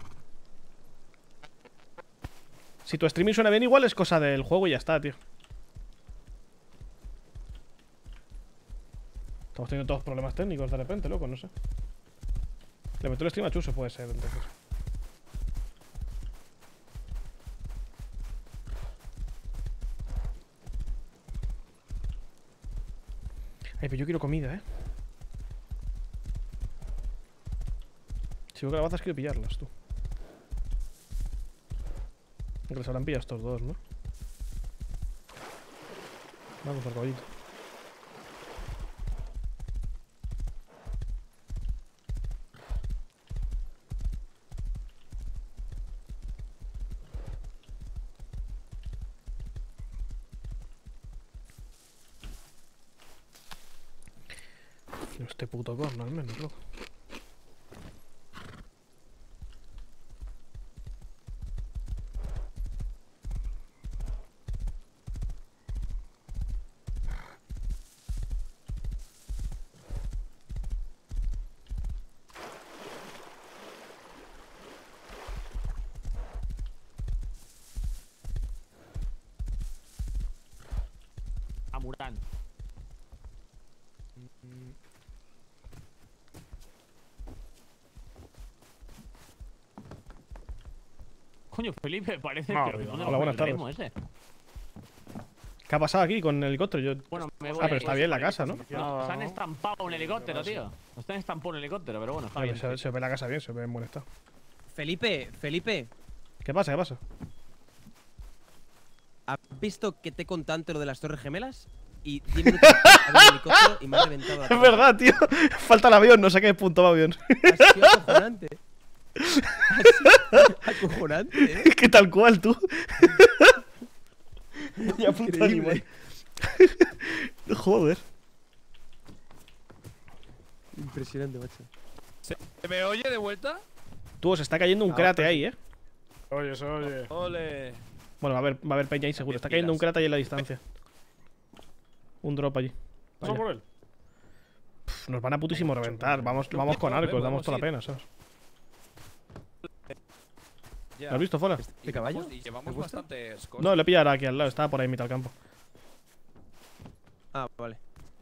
Si tu streaming suena bien, igual es cosa del juego y ya está, tío. Estamos teniendo todos problemas técnicos de repente, loco, no sé. Le meto el stream a Chuso, puede ser, entonces. Ay, pero yo quiero comida, Si veo calabazas quiero pillarlas, tú. Que les habrán pillado estos dos, ¿no? Vamos por caballito. Este puto corno, al menos, loco. Amurán. Coño, Felipe, parece No, que hola, hola, buenas tardes. ese. ¿Qué ha pasado aquí con el helicóptero? Yo... Bueno, me voy. Ah, pero está bien la casa, ¿no? No, se han estampado un helicóptero, tío. Nos han estampado un helicóptero, pero bueno, está Vale, bien. se ve la casa bien, se ve en buen estado. Felipe, ¿Qué pasa? ¿Qué pasa? ¿has visto que te conté antes lo de las Torres Gemelas? Y 10 minutos después había un helicóptero y me ha reventado la Es cabeza. verdad, tío. Falta el avión, no sé qué punto va avión. Ha sido acojonante. Ha sido acojonante, Que tal cual, tú. Ya puto Increíble. animal. Joder. Impresionante, macho. ¿Se me oye de vuelta? Tú, se está cayendo un crate ahí, ¿eh? Oye, se oye. Ole. Bueno, va a haber peña ahí seguro. Está cayendo un crate ahí en la distancia. Un drop allí. ¿Paso por él? Pff, nos van a putísimo reventar. Vamos con arcos, damos toda la pena, ¿sabes? Ya. ¿Lo has visto, Fola? ¿Este caballo? Y llevamos bastantes cosas. No, le he pillado aquí al lado. Estaba por ahí en mitad del campo. Ah, vale.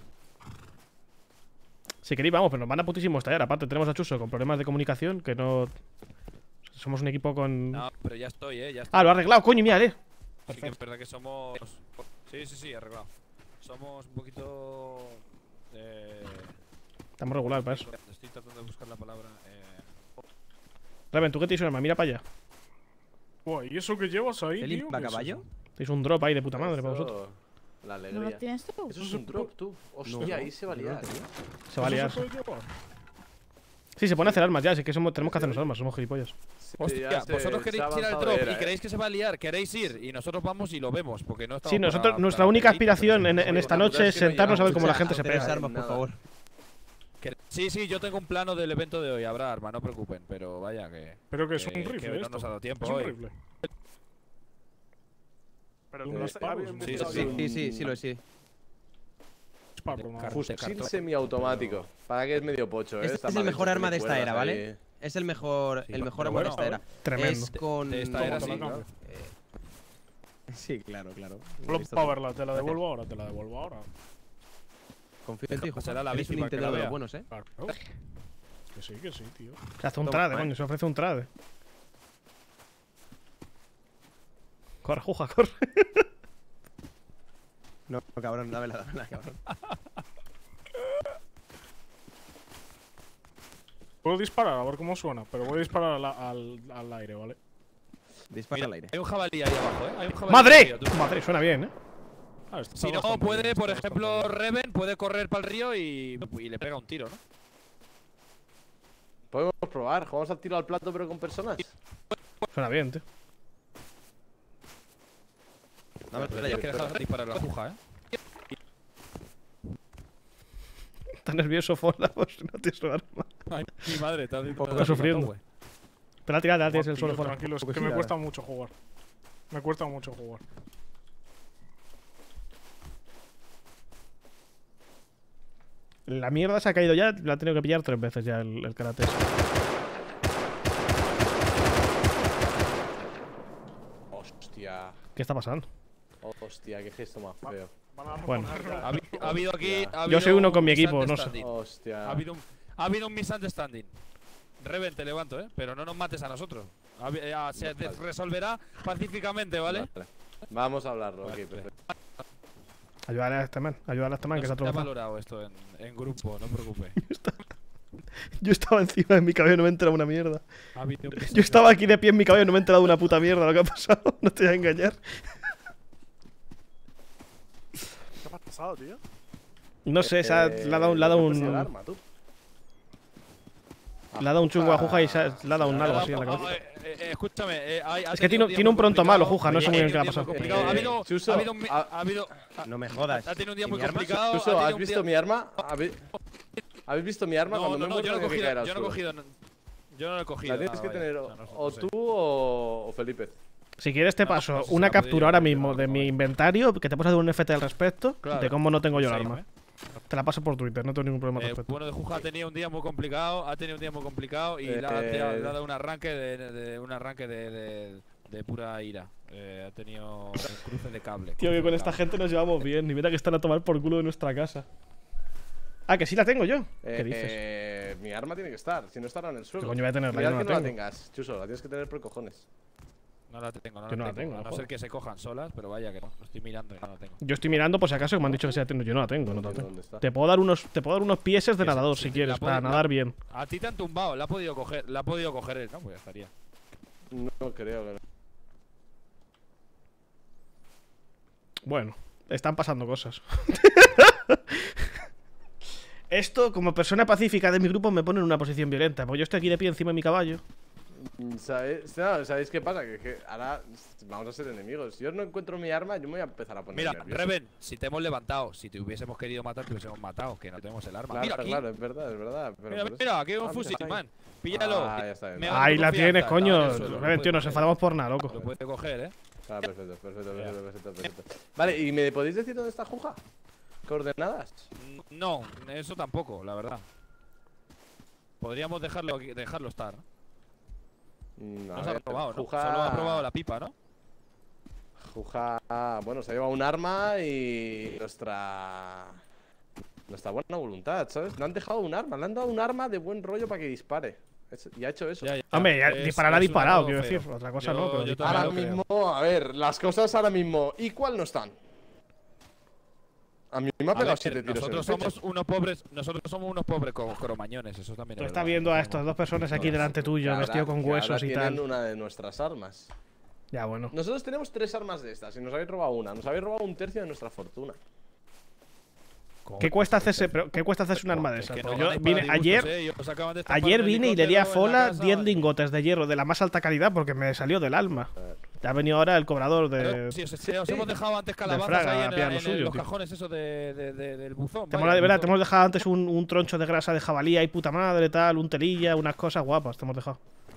Si queréis, vamos, pero nos van a putísimo estallar. Aparte, tenemos a Chuso con problemas de comunicación que no... Somos un equipo con... No, pero ya estoy, ya estoy. Ah, lo ha arreglado, coño, mira, Sí que es verdad que somos... Sí, arreglado. Somos un poquito... Estamos regular para eso. Estoy tratando de buscar la palabra. Reven, ¿tú qué tienes, arma? Mira para allá. Buah, ¿y eso que llevas ahí, ¿Felipe tío? va a ¿Qué es caballo? Tenéis un drop ahí de puta madre para vosotros. La ¿No alegría. lo tienes tú? Eso es un drop, tú. Hostia, ahí se va a liar, tío. Se va a liar. ¿Eso se puede llevar? Sí, se pone a hacer armas ya, así que tenemos que hacernos armas, somos gilipollas. Hostia, ya se- vosotros se queréis ha ir al avanzado drop de era, y creéis que se va a liar, queréis ir y nosotros vamos y lo vemos, porque no estamos Sí, nosotros, para- nuestra para única pelear, aspiración pero en esta la noche puta es es que no sentarnos a ver llegamos cómo la a gente se hacer pega. esa- armas, por nada. favor. Sí, yo tengo un plano del evento de hoy, habrá arma, no preocupen, pero vaya que... Pero que es un que rifle no esto. nos ha dado tiempo Es un hoy. rifle. Pero Un no disparo, está un bien disparo. metido. Sí, lo es, sí. Disparo, no. Fusil cartón. semiautomático. Para que es medio pocho, Este Está es el mal mejor hecho, arma de tiene esta era, cuerdas ¿vale? ahí. Es el mejor, Sí, el mejor pero arma de bueno, esta era. Tremendo. Es con... de esta era Te la sí. cambio. Sí, claro. Solo para verla, te la devuelvo ahora, te la devuelvo ahora. Confío en ti, hijo. Será la Eres bici un para que la Nintendo de vea. los buenos, ¿eh? Claro. Que sí, tío. Se hace un Toma, trade, vale. coño, se ofrece un trade. Corre, Juja, corre. No, cabrón, dámela, cabrón. Puedo disparar, a ver cómo suena, pero voy a disparar al aire, ¿vale? Dispara al aire. Hay un jabalí ahí abajo, Hay un jabalí ¡Madre! ahí, tú. Madre, suena bien, Ah, está Si no, bastante puede, bien, por está ejemplo, bastante Reven puede correr para el río y le pega un tiro, ¿no? Podemos probar. Jugamos al tiro al plato, pero con personas. Suena bien, tío. Dame Pero la tienes llave. que dejar de disparar la aguja, Está nervioso, Fola, pues no tienes su arma. Ay, mi madre, está un poco sufriendo. Pero la tirada, tienes el suelo Tranquilo, fuera. tranquilo, es Pues que sí, me la cuesta mucho jugar. Me cuesta mucho jugar. La mierda se ha caído ya, la ha tenido que pillar 3 veces ya el karate. Hostia. ¿Qué está pasando? Hostia, qué gesto más feo. Van a Bueno. reponer- Ha habido aquí. ha Yo soy habido uno con mi un equipo, no sé. misunderstanding. Hostia. Ha habido un misunderstanding. Reven, te levanto, pero no nos mates a nosotros. Se resolverá pacíficamente, ¿vale? Vale. Vamos a hablarlo. Vale, Ok, perfecto. Ayúdale a este man, que No está se ha tropezado. valorado esto en grupo, no te preocupes. Yo estaba encima de mi caballo y no me he enterado una mierda. Ha habido un Yo estaba aquí de pie en mi caballo y no me he enterado de una puta mierda lo que ha pasado. No te voy a engañar. ¿Qué ha pasado, tío? No sé, le ha dado el un. arma, tú. Le ha dado un chungo a Juja y le ha dado un algo así en la cabeza. Escúchame, Es que tiene un pronto malo, Juja, no sé muy bien qué le ha pasado. Chuso, Ha habido. No me jodas. Ha tenido un día ¿Y muy mi arma? complicado. Chuso, ¿has visto mi arma? ¿Habéis visto mi arma? No, Cuando no, me no, yo no he muerto, cogido. tengo que Yo no he cogido. Yo no lo he cogido. La tienes que vaya. tener O sea, no sé, o no sé. tú o Felipe. Si quieres te No, paso pues si una se la podía captura ahora llevar, mismo no, de no, mi no. inventario, que te puedes hacer un FT al respecto, Claro. de cómo no tengo yo el Same, arma. ¿eh? Te la paso por Twitter, no tengo ningún problema al respecto. Bueno, de Juja ha tenido un día muy complicado. Ha tenido un día muy complicado y le ha dado un arranque de pura ira. Ha tenido un cruce de cable. Tío, que con esta gente nos llevamos bien. Ni mira que están a tomar por culo de nuestra casa. Ah, que sí la tengo yo. ¿Qué dices? Mi arma tiene que estar, si no estará en el suelo. ¿Qué coño voy a tenerla? Mirad Yo no que la no la tengo. tengas, Chuso, la tienes que tener por cojones. No la tengo, Yo no la tengo, A no joder. ser que se cojan solas, pero vaya que no. Lo estoy mirando y no la tengo. Yo estoy mirando por si acaso que me han dicho que sí la tengo. Yo no la tengo, no la tengo. ¿Dónde está? Te puedo dar unos pieses de Sí, nadador sí, si sí, quieres, la para puedo- nadar bien. A ti te han tumbado, la ha podido coger él, ¿no? Pues ya estaría. No creo que no. Bueno, están pasando cosas. Esto, como persona pacífica de mi grupo, me pone en una posición violenta. Porque yo estoy aquí de pie encima de mi caballo. ¿Sabéis qué pasa? Que ahora vamos a ser enemigos. Si yo no encuentro mi arma, yo me voy a empezar a poner Mira, nervioso. Reven, si te hemos levantado, si te hubiésemos querido matar, te hubiésemos matado, que no tenemos el arma. Claro, Mira aquí, claro, es verdad, es verdad. Pero mira, por eso- mira, aquí hay un Ah, fusil, mira, man. Píllalo. Ah, ya está bien. Me ha dado Ahí tu la confianza, tienes, estaba en coño. el suelo, lo Reven, tío, nos puedes enfadamos por nada, coger. loco. Lo puedes coger, Ah, perfecto. Vale, ¿y me podéis decir dónde está Juja? ¿Coordenadas? No, eso tampoco, la verdad. Podríamos dejarlo estar. No se ha probado, ¿no? Juja... Solo ha probado la pipa, ¿no? Juja, bueno, se ha llevado un arma y nuestra buena voluntad, ¿sabes? No han dejado un arma, le han dado un arma de buen rollo para que dispare. Y ha hecho eso. Ya, ya. Hombre, ya Es- disparar ha es un disparado, arma quiero feo. decir. Otra cosa Yo- no, pero yo disparar. Ahora creo. mismo, a ver, las cosas ahora mismo. ¿Y cuál no están? A mí me ha A pegado ver, 7 tiros en el nosotros pecho. somos unos pobres con cromañones, eso también Tú es estás verdad. viendo a No estas somos- dos personas aquí no, delante tuyo, ahora- vestido con que ahora huesos y tienen tal. una de nuestras armas. Ya, bueno. Nosotros tenemos 3 armas de estas y nos habéis robado una. Nos habéis robado un tercio de nuestra fortuna. ¿Qué cuesta hacerse un arma de Es esas? que Pues no yo ganáis vine para disgustos, ayer. ellos acaban de estampar Ayer un vine y le di a helicóptero en la Fola casa, 10 vale. lingotes de hierro de la más alta calidad porque me salió del alma. Ya ha venido ahora el cobrador de. Si os hemos dejado antes calabazas Fraga, ahí a pillar lo en suyo, los tío. cajones esos del buzón. Te vaya, hemos, de verdad, te buzón. hemos dejado antes un troncho de grasa de jabalí ahí, puta madre, tal, un telilla, unas cosas guapas, te hemos dejado.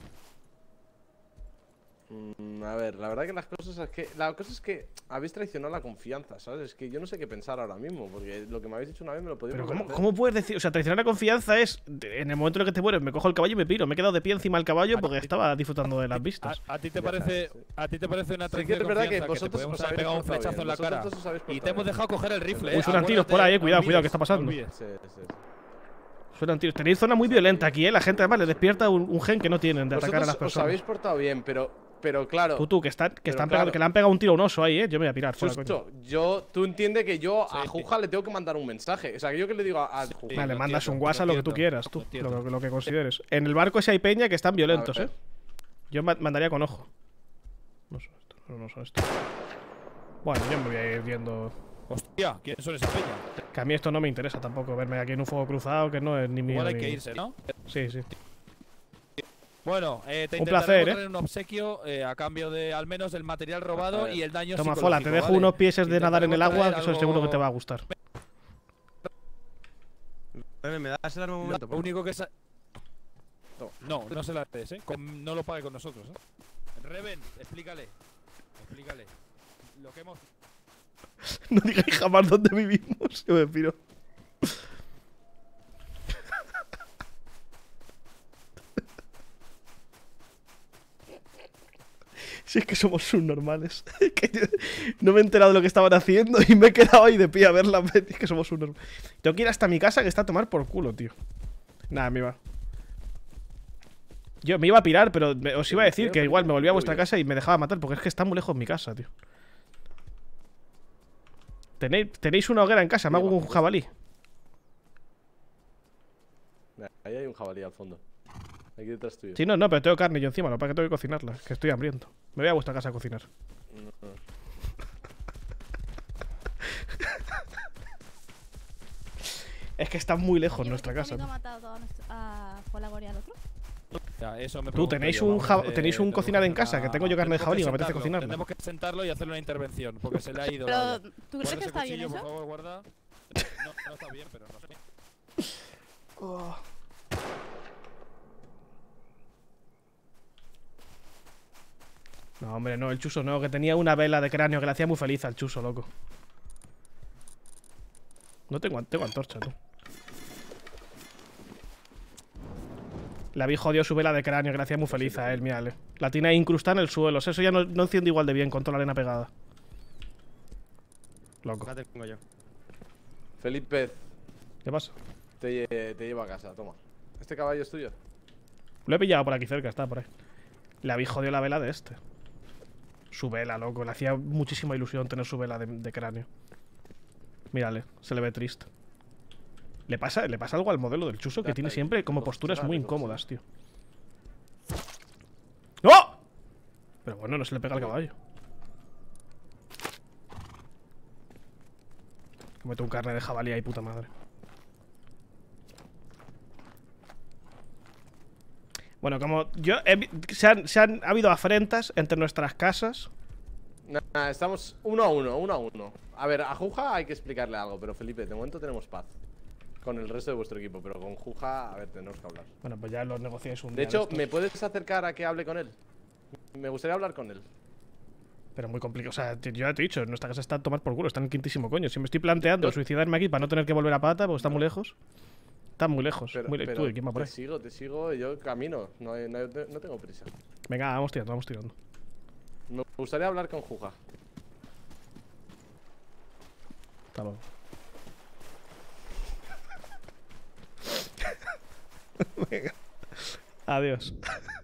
A ver, la verdad que la cosa es que habéis traicionado la confianza, ¿sabes? Es que yo no sé qué pensar ahora mismo, porque lo que me habéis dicho una vez me lo podéis Pero volver a ¿cómo, hacer. ¿cómo puedes decir? O sea, traicionar la confianza es en el momento en el que te mueres, me cojo el caballo y me piro. Me he quedado de pie encima del caballo porque estaba disfrutando de las vistas. ¿A ti te Ya parece, sabes, sí. a ti te parece una Sí que traición es verdad de que confianza vosotros te podemos os haber habéis pegado un portado flechazo en la bien, cara vosotros os habéis y te portado hemos bien. dejado coger el rifle? Uy, suenan tiros Acuérdate, por ahí, no cuidado, olvides, ¿qué está pasando? no olvides. Sí, sí. Suenan tiros. Tenéis zona muy violenta aquí, La gente además le despierta un gen que no tienen de atacar a las Vosotros os habéis personas. portado bien, pero claro. Tú, que están pero pegando, claro. que le han pegado un tiro a un oso ahí, Yo me voy a pirar fuera, coño. Justo, tú entiendes que yo a Sí. Juja le tengo que mandar un mensaje. O sea, que yo que le digo a Juja. Sí, Vale, lo mandas entiendo, un WhatsApp, lo lo que tú entiendo, quieras, tú. lo entiendo. Lo que consideres. En el barco ese hay peña que están violentos, A ver. Yo mandaría con ojo. No son estos, no son estos. Bueno, yo me voy a ir viendo. Hostia, ¿quiénes son esa peña? Que a mí esto no me interesa tampoco, verme aquí en un fuego cruzado, que no es ni mío. Igual hay ni- que irse, ¿no? Sí, sí. Bueno, te Un intentaremos placer, traer un obsequio a cambio de al menos el material robado y el daño Toma, Fola, te psicológico, dejo ¿vale? unos pieses de nadar en el Intentaremos agua, traer que eso algo- seguro que te va a gustar. ¿Me das el arma un momento? Lo único que no se la des, no lo pague con nosotros, Reven, explícale. Lo que hemos No digáis jamás dónde vivimos, yo me piro. Si es que somos subnormales. Que yo no me he enterado de lo que estaban haciendo y me he quedado ahí de pie a verla. Es que somos subnormales. Tengo que ir hasta mi casa que está a tomar por culo, tío. Nada, me iba. Yo me iba a pirar, pero os iba a decir que igual me volvía a vuestra casa y me dejaba matar porque es que está muy lejos mi casa, tío. ¿Tenéis una hoguera en casa? Me hago un jabalí. Mira, ahí hay un jabalí al fondo. Aquí detrás tuyo. Sí, no, pero tengo carne yo encima, lo para que tengo que cocinarla. Que estoy hambriento. Me voy a vuestra casa a cocinar. No. Es que está muy lejos Oye, nuestra ¿por qué casa. conmigo ha matado a Folagor y al otro? Ya, eso me Tú, pregunto ¿tenéis yo, un vamos a hacer- tenéis un tenemos cocinar que en hacer casa? una- Que tengo yo carne de tenemos jabalí, que me apetece sentarlo, cocinarla. Tenemos que sentarlo y hacerle una intervención, porque se le ha ido Pero, la olla. ¿tú crees Guarda que ese está bien cuchillo, eso? por favor, guarda. No está bien, pero no sé. No, hombre, no, el chuso no, que tenía una vela de cráneo que le hacía muy feliz al chuso, loco. No tengo antorcha, tú. Le había jodido su vela de cráneo que le hacía muy feliz a él, mírale. La tiene ahí incrustada en el suelo. Eso ya no enciende igual de bien con toda la arena pegada. Loco. La tengo yo. Felipe, ¿Qué pasa? te llevo a casa, toma. ¿Este caballo es tuyo? Lo he pillado por aquí cerca, está por ahí. Le había jodido la vela de este. Su vela, loco. Le hacía muchísima ilusión tener su vela de cráneo. Mírale, se le ve triste. Le pasa algo al modelo del chuso que tiene siempre como posturas muy incómodas, tío. ¡No! Pero bueno, no se le pega al caballo. Meto un carne de jabalí ahí, puta madre. Bueno, como yo ha habido afrentas entre nuestras casas. Nah, estamos 1-1. A ver, a Juja hay que explicarle algo, pero Felipe, de momento tenemos paz. Con el resto de vuestro equipo, pero con Juja, a ver, tenemos que hablar. Bueno, pues ya los negociáis un De día. hecho, estos. ¿me puedes acercar a que hable con él? Me gustaría hablar con él. Pero muy complicado. O sea, yo ya te he dicho, nuestra casa está a tomar por culo, está en el quintísimo coño. Si me estoy planteando suicidarme aquí para no tener que volver a pata, porque está muy lejos. Está muy lejos. Pero, Muy lejos. ¿Quién va por ahí? te sigo, yo camino. No tengo prisa. Venga, vamos tirando, vamos tirando. Me gustaría hablar con Juja. Hasta luego. Venga. Adiós.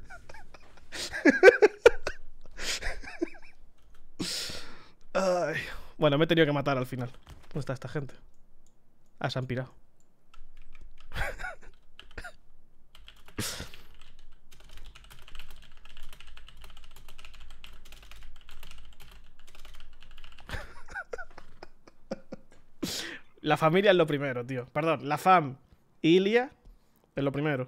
Ay. Bueno, me he tenido que matar al final. ¿Dónde está esta gente? Ah, se han pirado. La familia es lo primero, tío. Perdón, la fam Ilia es lo primero.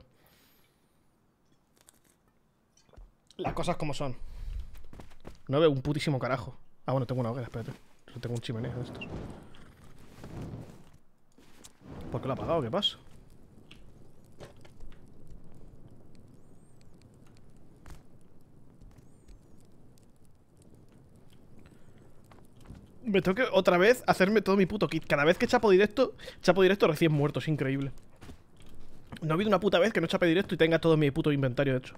Las cosas como son. No veo un putísimo carajo. Ah, bueno, tengo una hoguera, espérate. Tengo un chimenea de estos. ¿Por qué lo ha apagado? ¿Qué pasa? Me tengo que otra vez hacerme todo mi puto kit. Cada vez que chapo directo recién muerto. Es increíble. No ha habido una puta vez que no chape directo y tenga todo mi puto inventario hecho.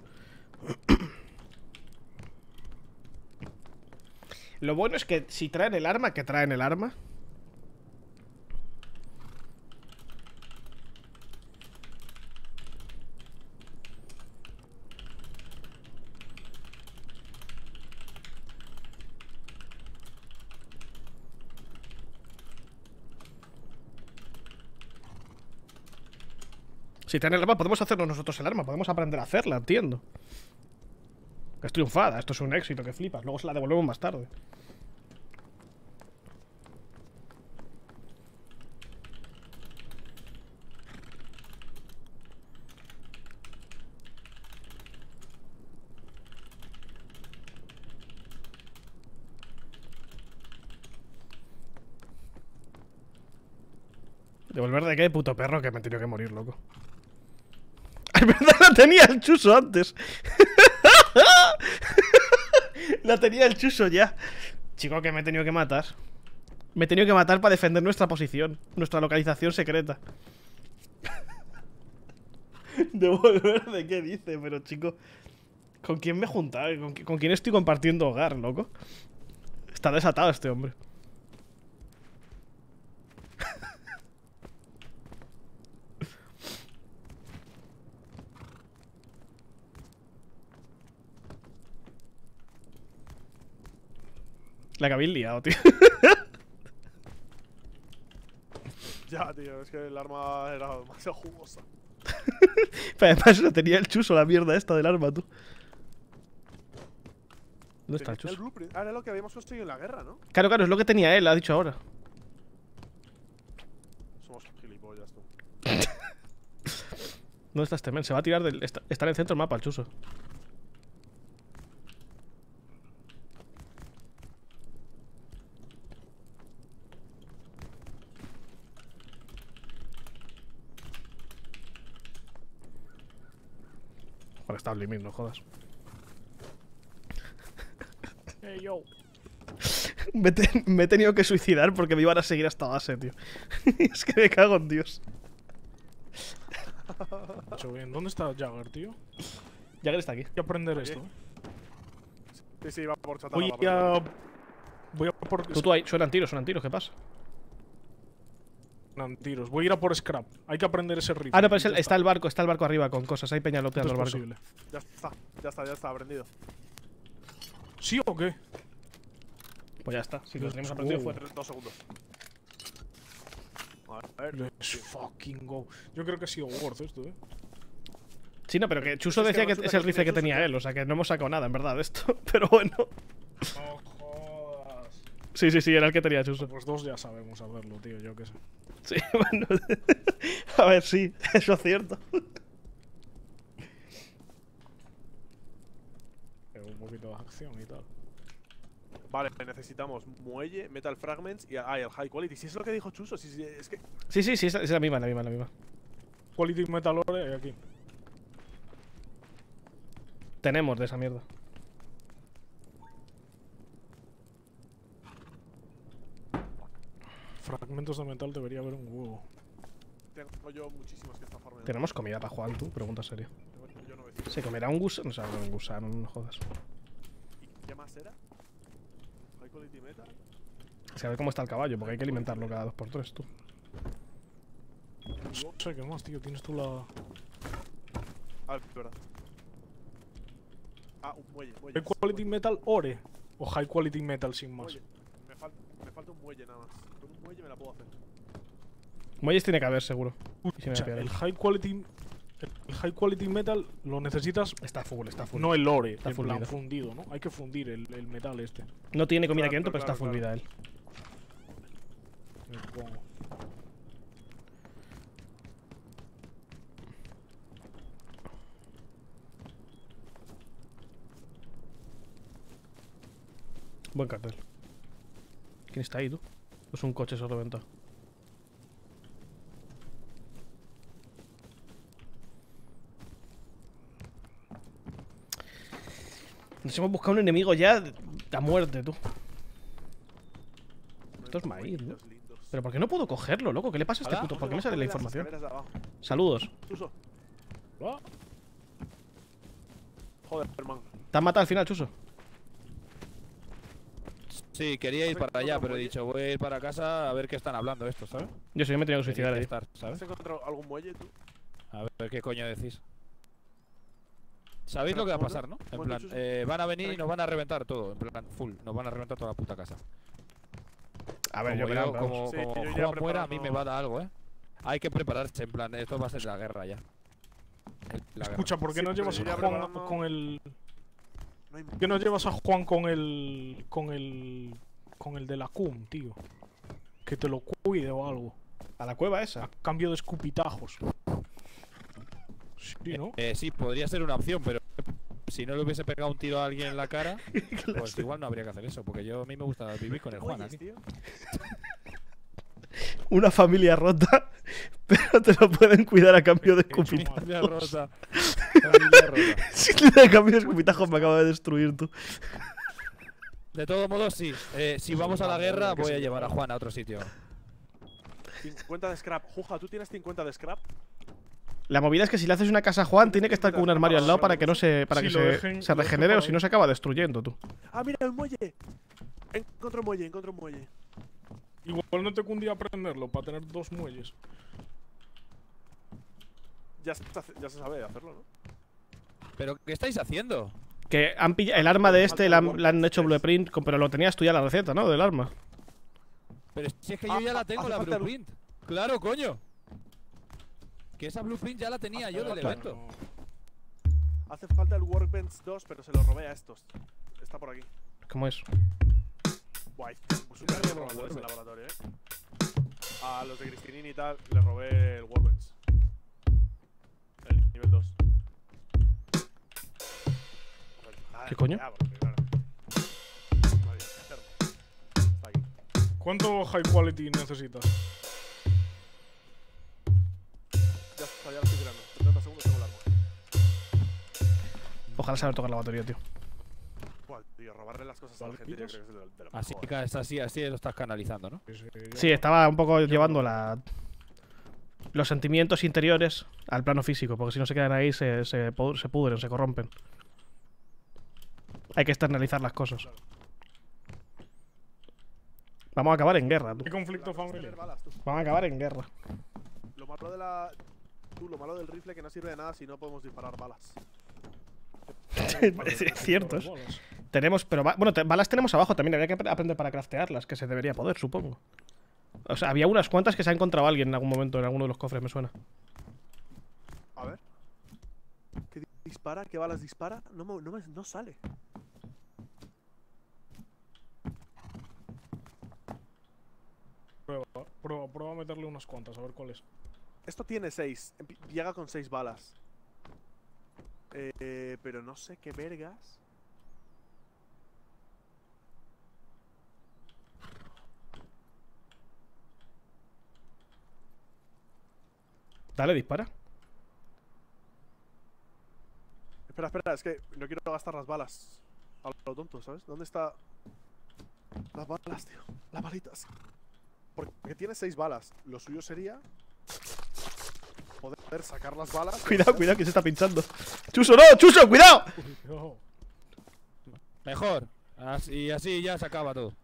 Lo bueno es que si traen el arma, que traen el arma. Si traen el arma, podemos hacernos nosotros el arma. Podemos aprender a hacerla, entiendo. Que es triunfada, esto es un éxito, que flipas. Luego se la devolvemos más tarde. ¿Devolver de qué, puto perro? Que me he tenido que morir, loco. ¡Ay, verdad! La tenía el chuso antes. La tenía el chuso ya. Chico, que me he tenido que matar. Me he tenido que matar para defender nuestra posición. Nuestra localización secreta. ¿Devolver de qué dice? Pero, chico, ¿con quién me he juntado? ¿Con quién estoy compartiendo hogar, loco? Está desatado este hombre. La que habéis liado, tío. Ya, tío, es que el arma era demasiado jugosa. Pero además lo tenía el chuso, la mierda esta del arma, tú. ¿Dónde está el Tenía chuso? blueprint. Ah, era lo que habíamos construido en la guerra, ¿no? Claro, claro, es lo que tenía él, ha dicho ahora. Somos gilipollas, tú. ¿Dónde está este men? Se va a tirar del. Está en el centro del mapa, el chuso. Joder, está Blimir, no jodas. Hey, yo. Me he tenido que suicidar porque me iban a seguir hasta base, tío. Es que me cago en Dios. Hecho bien. ¿Dónde está Jagger, tío? Jagger está aquí. Hay que aprender Aquí. esto, Sí, sí, va por chatarra. Voy a por... Tú ahí, suenan tiros, ¿qué pasa? Tiros. Voy a ir a por scrap. Hay que aprender ese rifle. Ah, no, pero Ya está el barco arriba con cosas. Hay peña Esto loteando es el barco. posible. Ya está aprendido. ¿Sí o qué? Pues ya está. Si lo teníamos aprendido fuera. 2 segundos. A ver. Let's fucking go. Yo creo que ha sido worth esto, Sí, no, pero que Chuso Es que decía que resulta es el que rifle que Chuso tenía que- él. O sea que no hemos sacado nada, en verdad, de esto. Pero bueno. No jodas. Sí, era el que tenía Chuso. Pues 2 ya sabemos hacerlo, tío. Yo qué sé. Sí, bueno. A ver, sí, eso es cierto. Un poquito de acción y tal. Vale, necesitamos muelle, metal fragments y el high quality. Si es lo que dijo Chuso, si es que. Sí, es la misma. Quality Metal Ore hay aquí. Tenemos de esa mierda. Fragmentos de metal debería haber un huevo. Tengo yo muchísimos que están farmeando. ¿Tenemos comida para Juan, tú? Pregunta seria. Tengo yo 900. ¿Se comerá un gusano? O sea, un gusano, no jodas. ¿Y qué más era? High quality metal. Se ve cómo está el caballo, porque hay que alimentarlo cada 2x3, tú. No sé qué más, tío. Tienes tú la. Ah, es verdad. Ah, un muelle. ¿High Quality Metal Ore? ¿O High Quality Metal sin más? Muelle. Me falta un muelle nada más. Con un muelle me la puedo hacer. Muelles tiene que haber, seguro. Y si me Escucha, voy a el pillar. High Quality Metal lo necesitas. Está full. No el ore, Está en plan fundido. fundido, ¿no? Hay que fundir el metal este. No tiene comida aquí dentro, Claro, pero está claro. fundida él. Me pongo. Buen cartel. ¿Quién está ahí, tú? Es un coche solo reventado. Nos hemos buscado un enemigo ya a muerte, tú. Esto es maíz, ¿no? Pero ¿por qué no puedo cogerlo, loco? ¿Qué le pasa a este Hola. puto? ¿Por qué me sale la información? Escaleras de abajo. Saludos. Chuso. Ah, Joder, hermano. ¿Te has matado al final, Chuso? Sí, quería ir para allá, pero he dicho, voy a ir para casa a ver qué están hablando estos, ¿sabes? Yo me he tenido que suicidar Quería ahí. estar, ¿sabes? ¿Has encontrado algún muelle tú? A ver qué coño decís. ¿Sabéis lo que va a pasar, no? En plan, van a venir y nos van a reventar todo. En plan, full. Nos van a reventar toda la puta casa. A ver, Como yo yo, verán, como, Sí, como yo iría Juan muera, a mí preparando- me va a dar algo, ¿eh? Hay que prepararse, en plan, esto va a ser la guerra ya. La escucha, ¿por qué Sí, no pero llevas yo a iría Juan preparando- con el. No hay ¿Por qué no llevas a Juan con el. con el de la CUM, tío? Que te lo cuide o algo. ¿A la cueva esa? A cambio de escupitajos. Sí, ¿no? Sí, podría ser una opción, pero si no le hubiese pegado un tiro a alguien en la cara, pues igual no habría que hacer eso, porque a mí me gusta vivir con el Juan muelles, aquí. tío. Una familia rota, pero te lo pueden cuidar a cambio de He hecho mal. escupitajos. Familia rota. Familia rota. Sí, a cambio de escupitajos me acaba de destruir, tú. De todos modos, sí. Si vamos a la guerra, voy a llevar a Juan a otro sitio. 50 de scrap. Juja, ¿tú tienes 50 de scrap? La movida es que si le haces una casa a Juan, tiene que estar con un armario al lado para que no se, para Sí, que lo se, dejen- se lo dejen regenere o para si ahí. no se acaba destruyendo, tú. Ah, mira, el muelle. Encontré un muelle. Igual no te cundía aprenderlo para tener 2 muelles. Ya se sabe hacerlo, ¿no? ¿Pero qué estáis haciendo? Que han pillado el arma de este, le han hecho blueprint, pero lo tenías tú ya la receta, ¿no? Del arma. Pero si es que yo ya la tengo, hace la falta el- blueprint. Claro, coño. Que esa blueprint ya la tenía yo del evento. Hace falta el Workbench 2, pero se lo robé a estos. Está por aquí. ¿Cómo es? Guay, pues súper robando ese laboratorio, A los de Cristinini y tal, les robé el Workbench. El nivel 2. ¿Qué coño? Está aquí. ¿Cuánto high quality necesitas? Ya está, ya lo estoy tirando. En 30 segundos tengo el arma. Ojalá saber tocar la batería, tío. ¿Cuál, tío? Robarle las cosas a la gente yo creo que es de lo Así, mejor. así lo estás canalizando, ¿no? Sí, estaba un poco llevando los sentimientos interiores al plano físico, porque si no se quedan ahí se pudren, se corrompen. Hay que externalizar las cosas. Vamos a acabar en guerra, tú. ¿Qué conflicto familiar? Vamos a acabar en guerra. Lo malo de la... lo malo del rifle que no sirve de nada si no podemos disparar balas. Es cierto. Tenemos, pero bueno, balas tenemos abajo también. Habría que aprender para craftearlas, que se debería poder, supongo. O sea, había unas cuantas que se ha encontrado alguien en algún momento en alguno de los cofres, me suena. A ver. ¿Qué dispara? ¿Qué balas dispara? No sale. Prueba a meterle unas cuantas, a ver cuál es. Esto tiene 6. Llega con 6 balas. Pero no sé qué vergas. Dale, dispara. Espera, es que no quiero gastar las balas. A lo tonto, ¿sabes? ¿Dónde está? Las balas, tío. Las balitas. Porque tiene 6 balas. Lo suyo sería poder sacar las balas. Cuidado, que se está pinchando. ¡Chuso, no! ¡Chuso, cuidado! No. Mejor. Y así ya se acaba todo.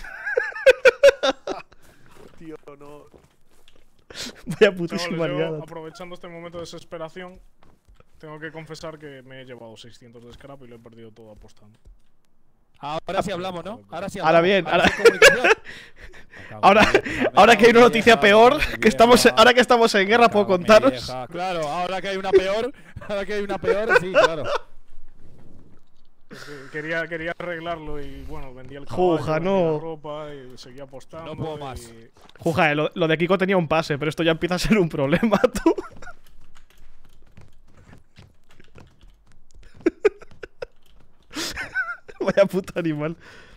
Tío, no. Vaya putísima Chavales, liada. yo, aprovechando este momento de desesperación, tengo que confesar que me he llevado 600 de scrap y lo he perdido todo apostando. Ahora sí hablamos, ¿no? Ahora sí Ahora hablamos. bien, Ahora sí comunicación. ahora que hay una noticia peor, ahora que estamos en guerra, puedo contaros. Claro, ahora que hay una peor, sí, claro. Quería arreglarlo y bueno, vendí el Juja, caballo, no. vendí la ropa y seguía apostando. No puedo más. Juja, lo de Kiko tenía un pase, pero esto ya empieza a ser un problema, tú. Vaya puto animal.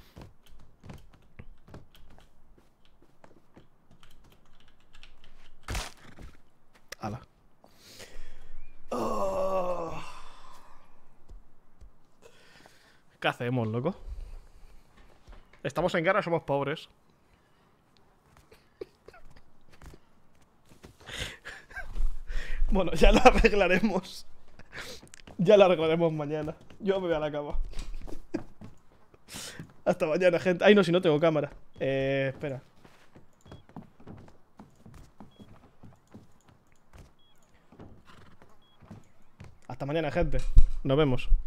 Ala. Oh. ¿Qué hacemos, loco? Estamos en guerra, somos pobres. Bueno, ya lo arreglaremos. Ya lo arreglaremos mañana. Yo me voy a la cama. Hasta mañana, gente. Ay, no, si no tengo cámara. Espera. Hasta mañana, gente. Nos vemos.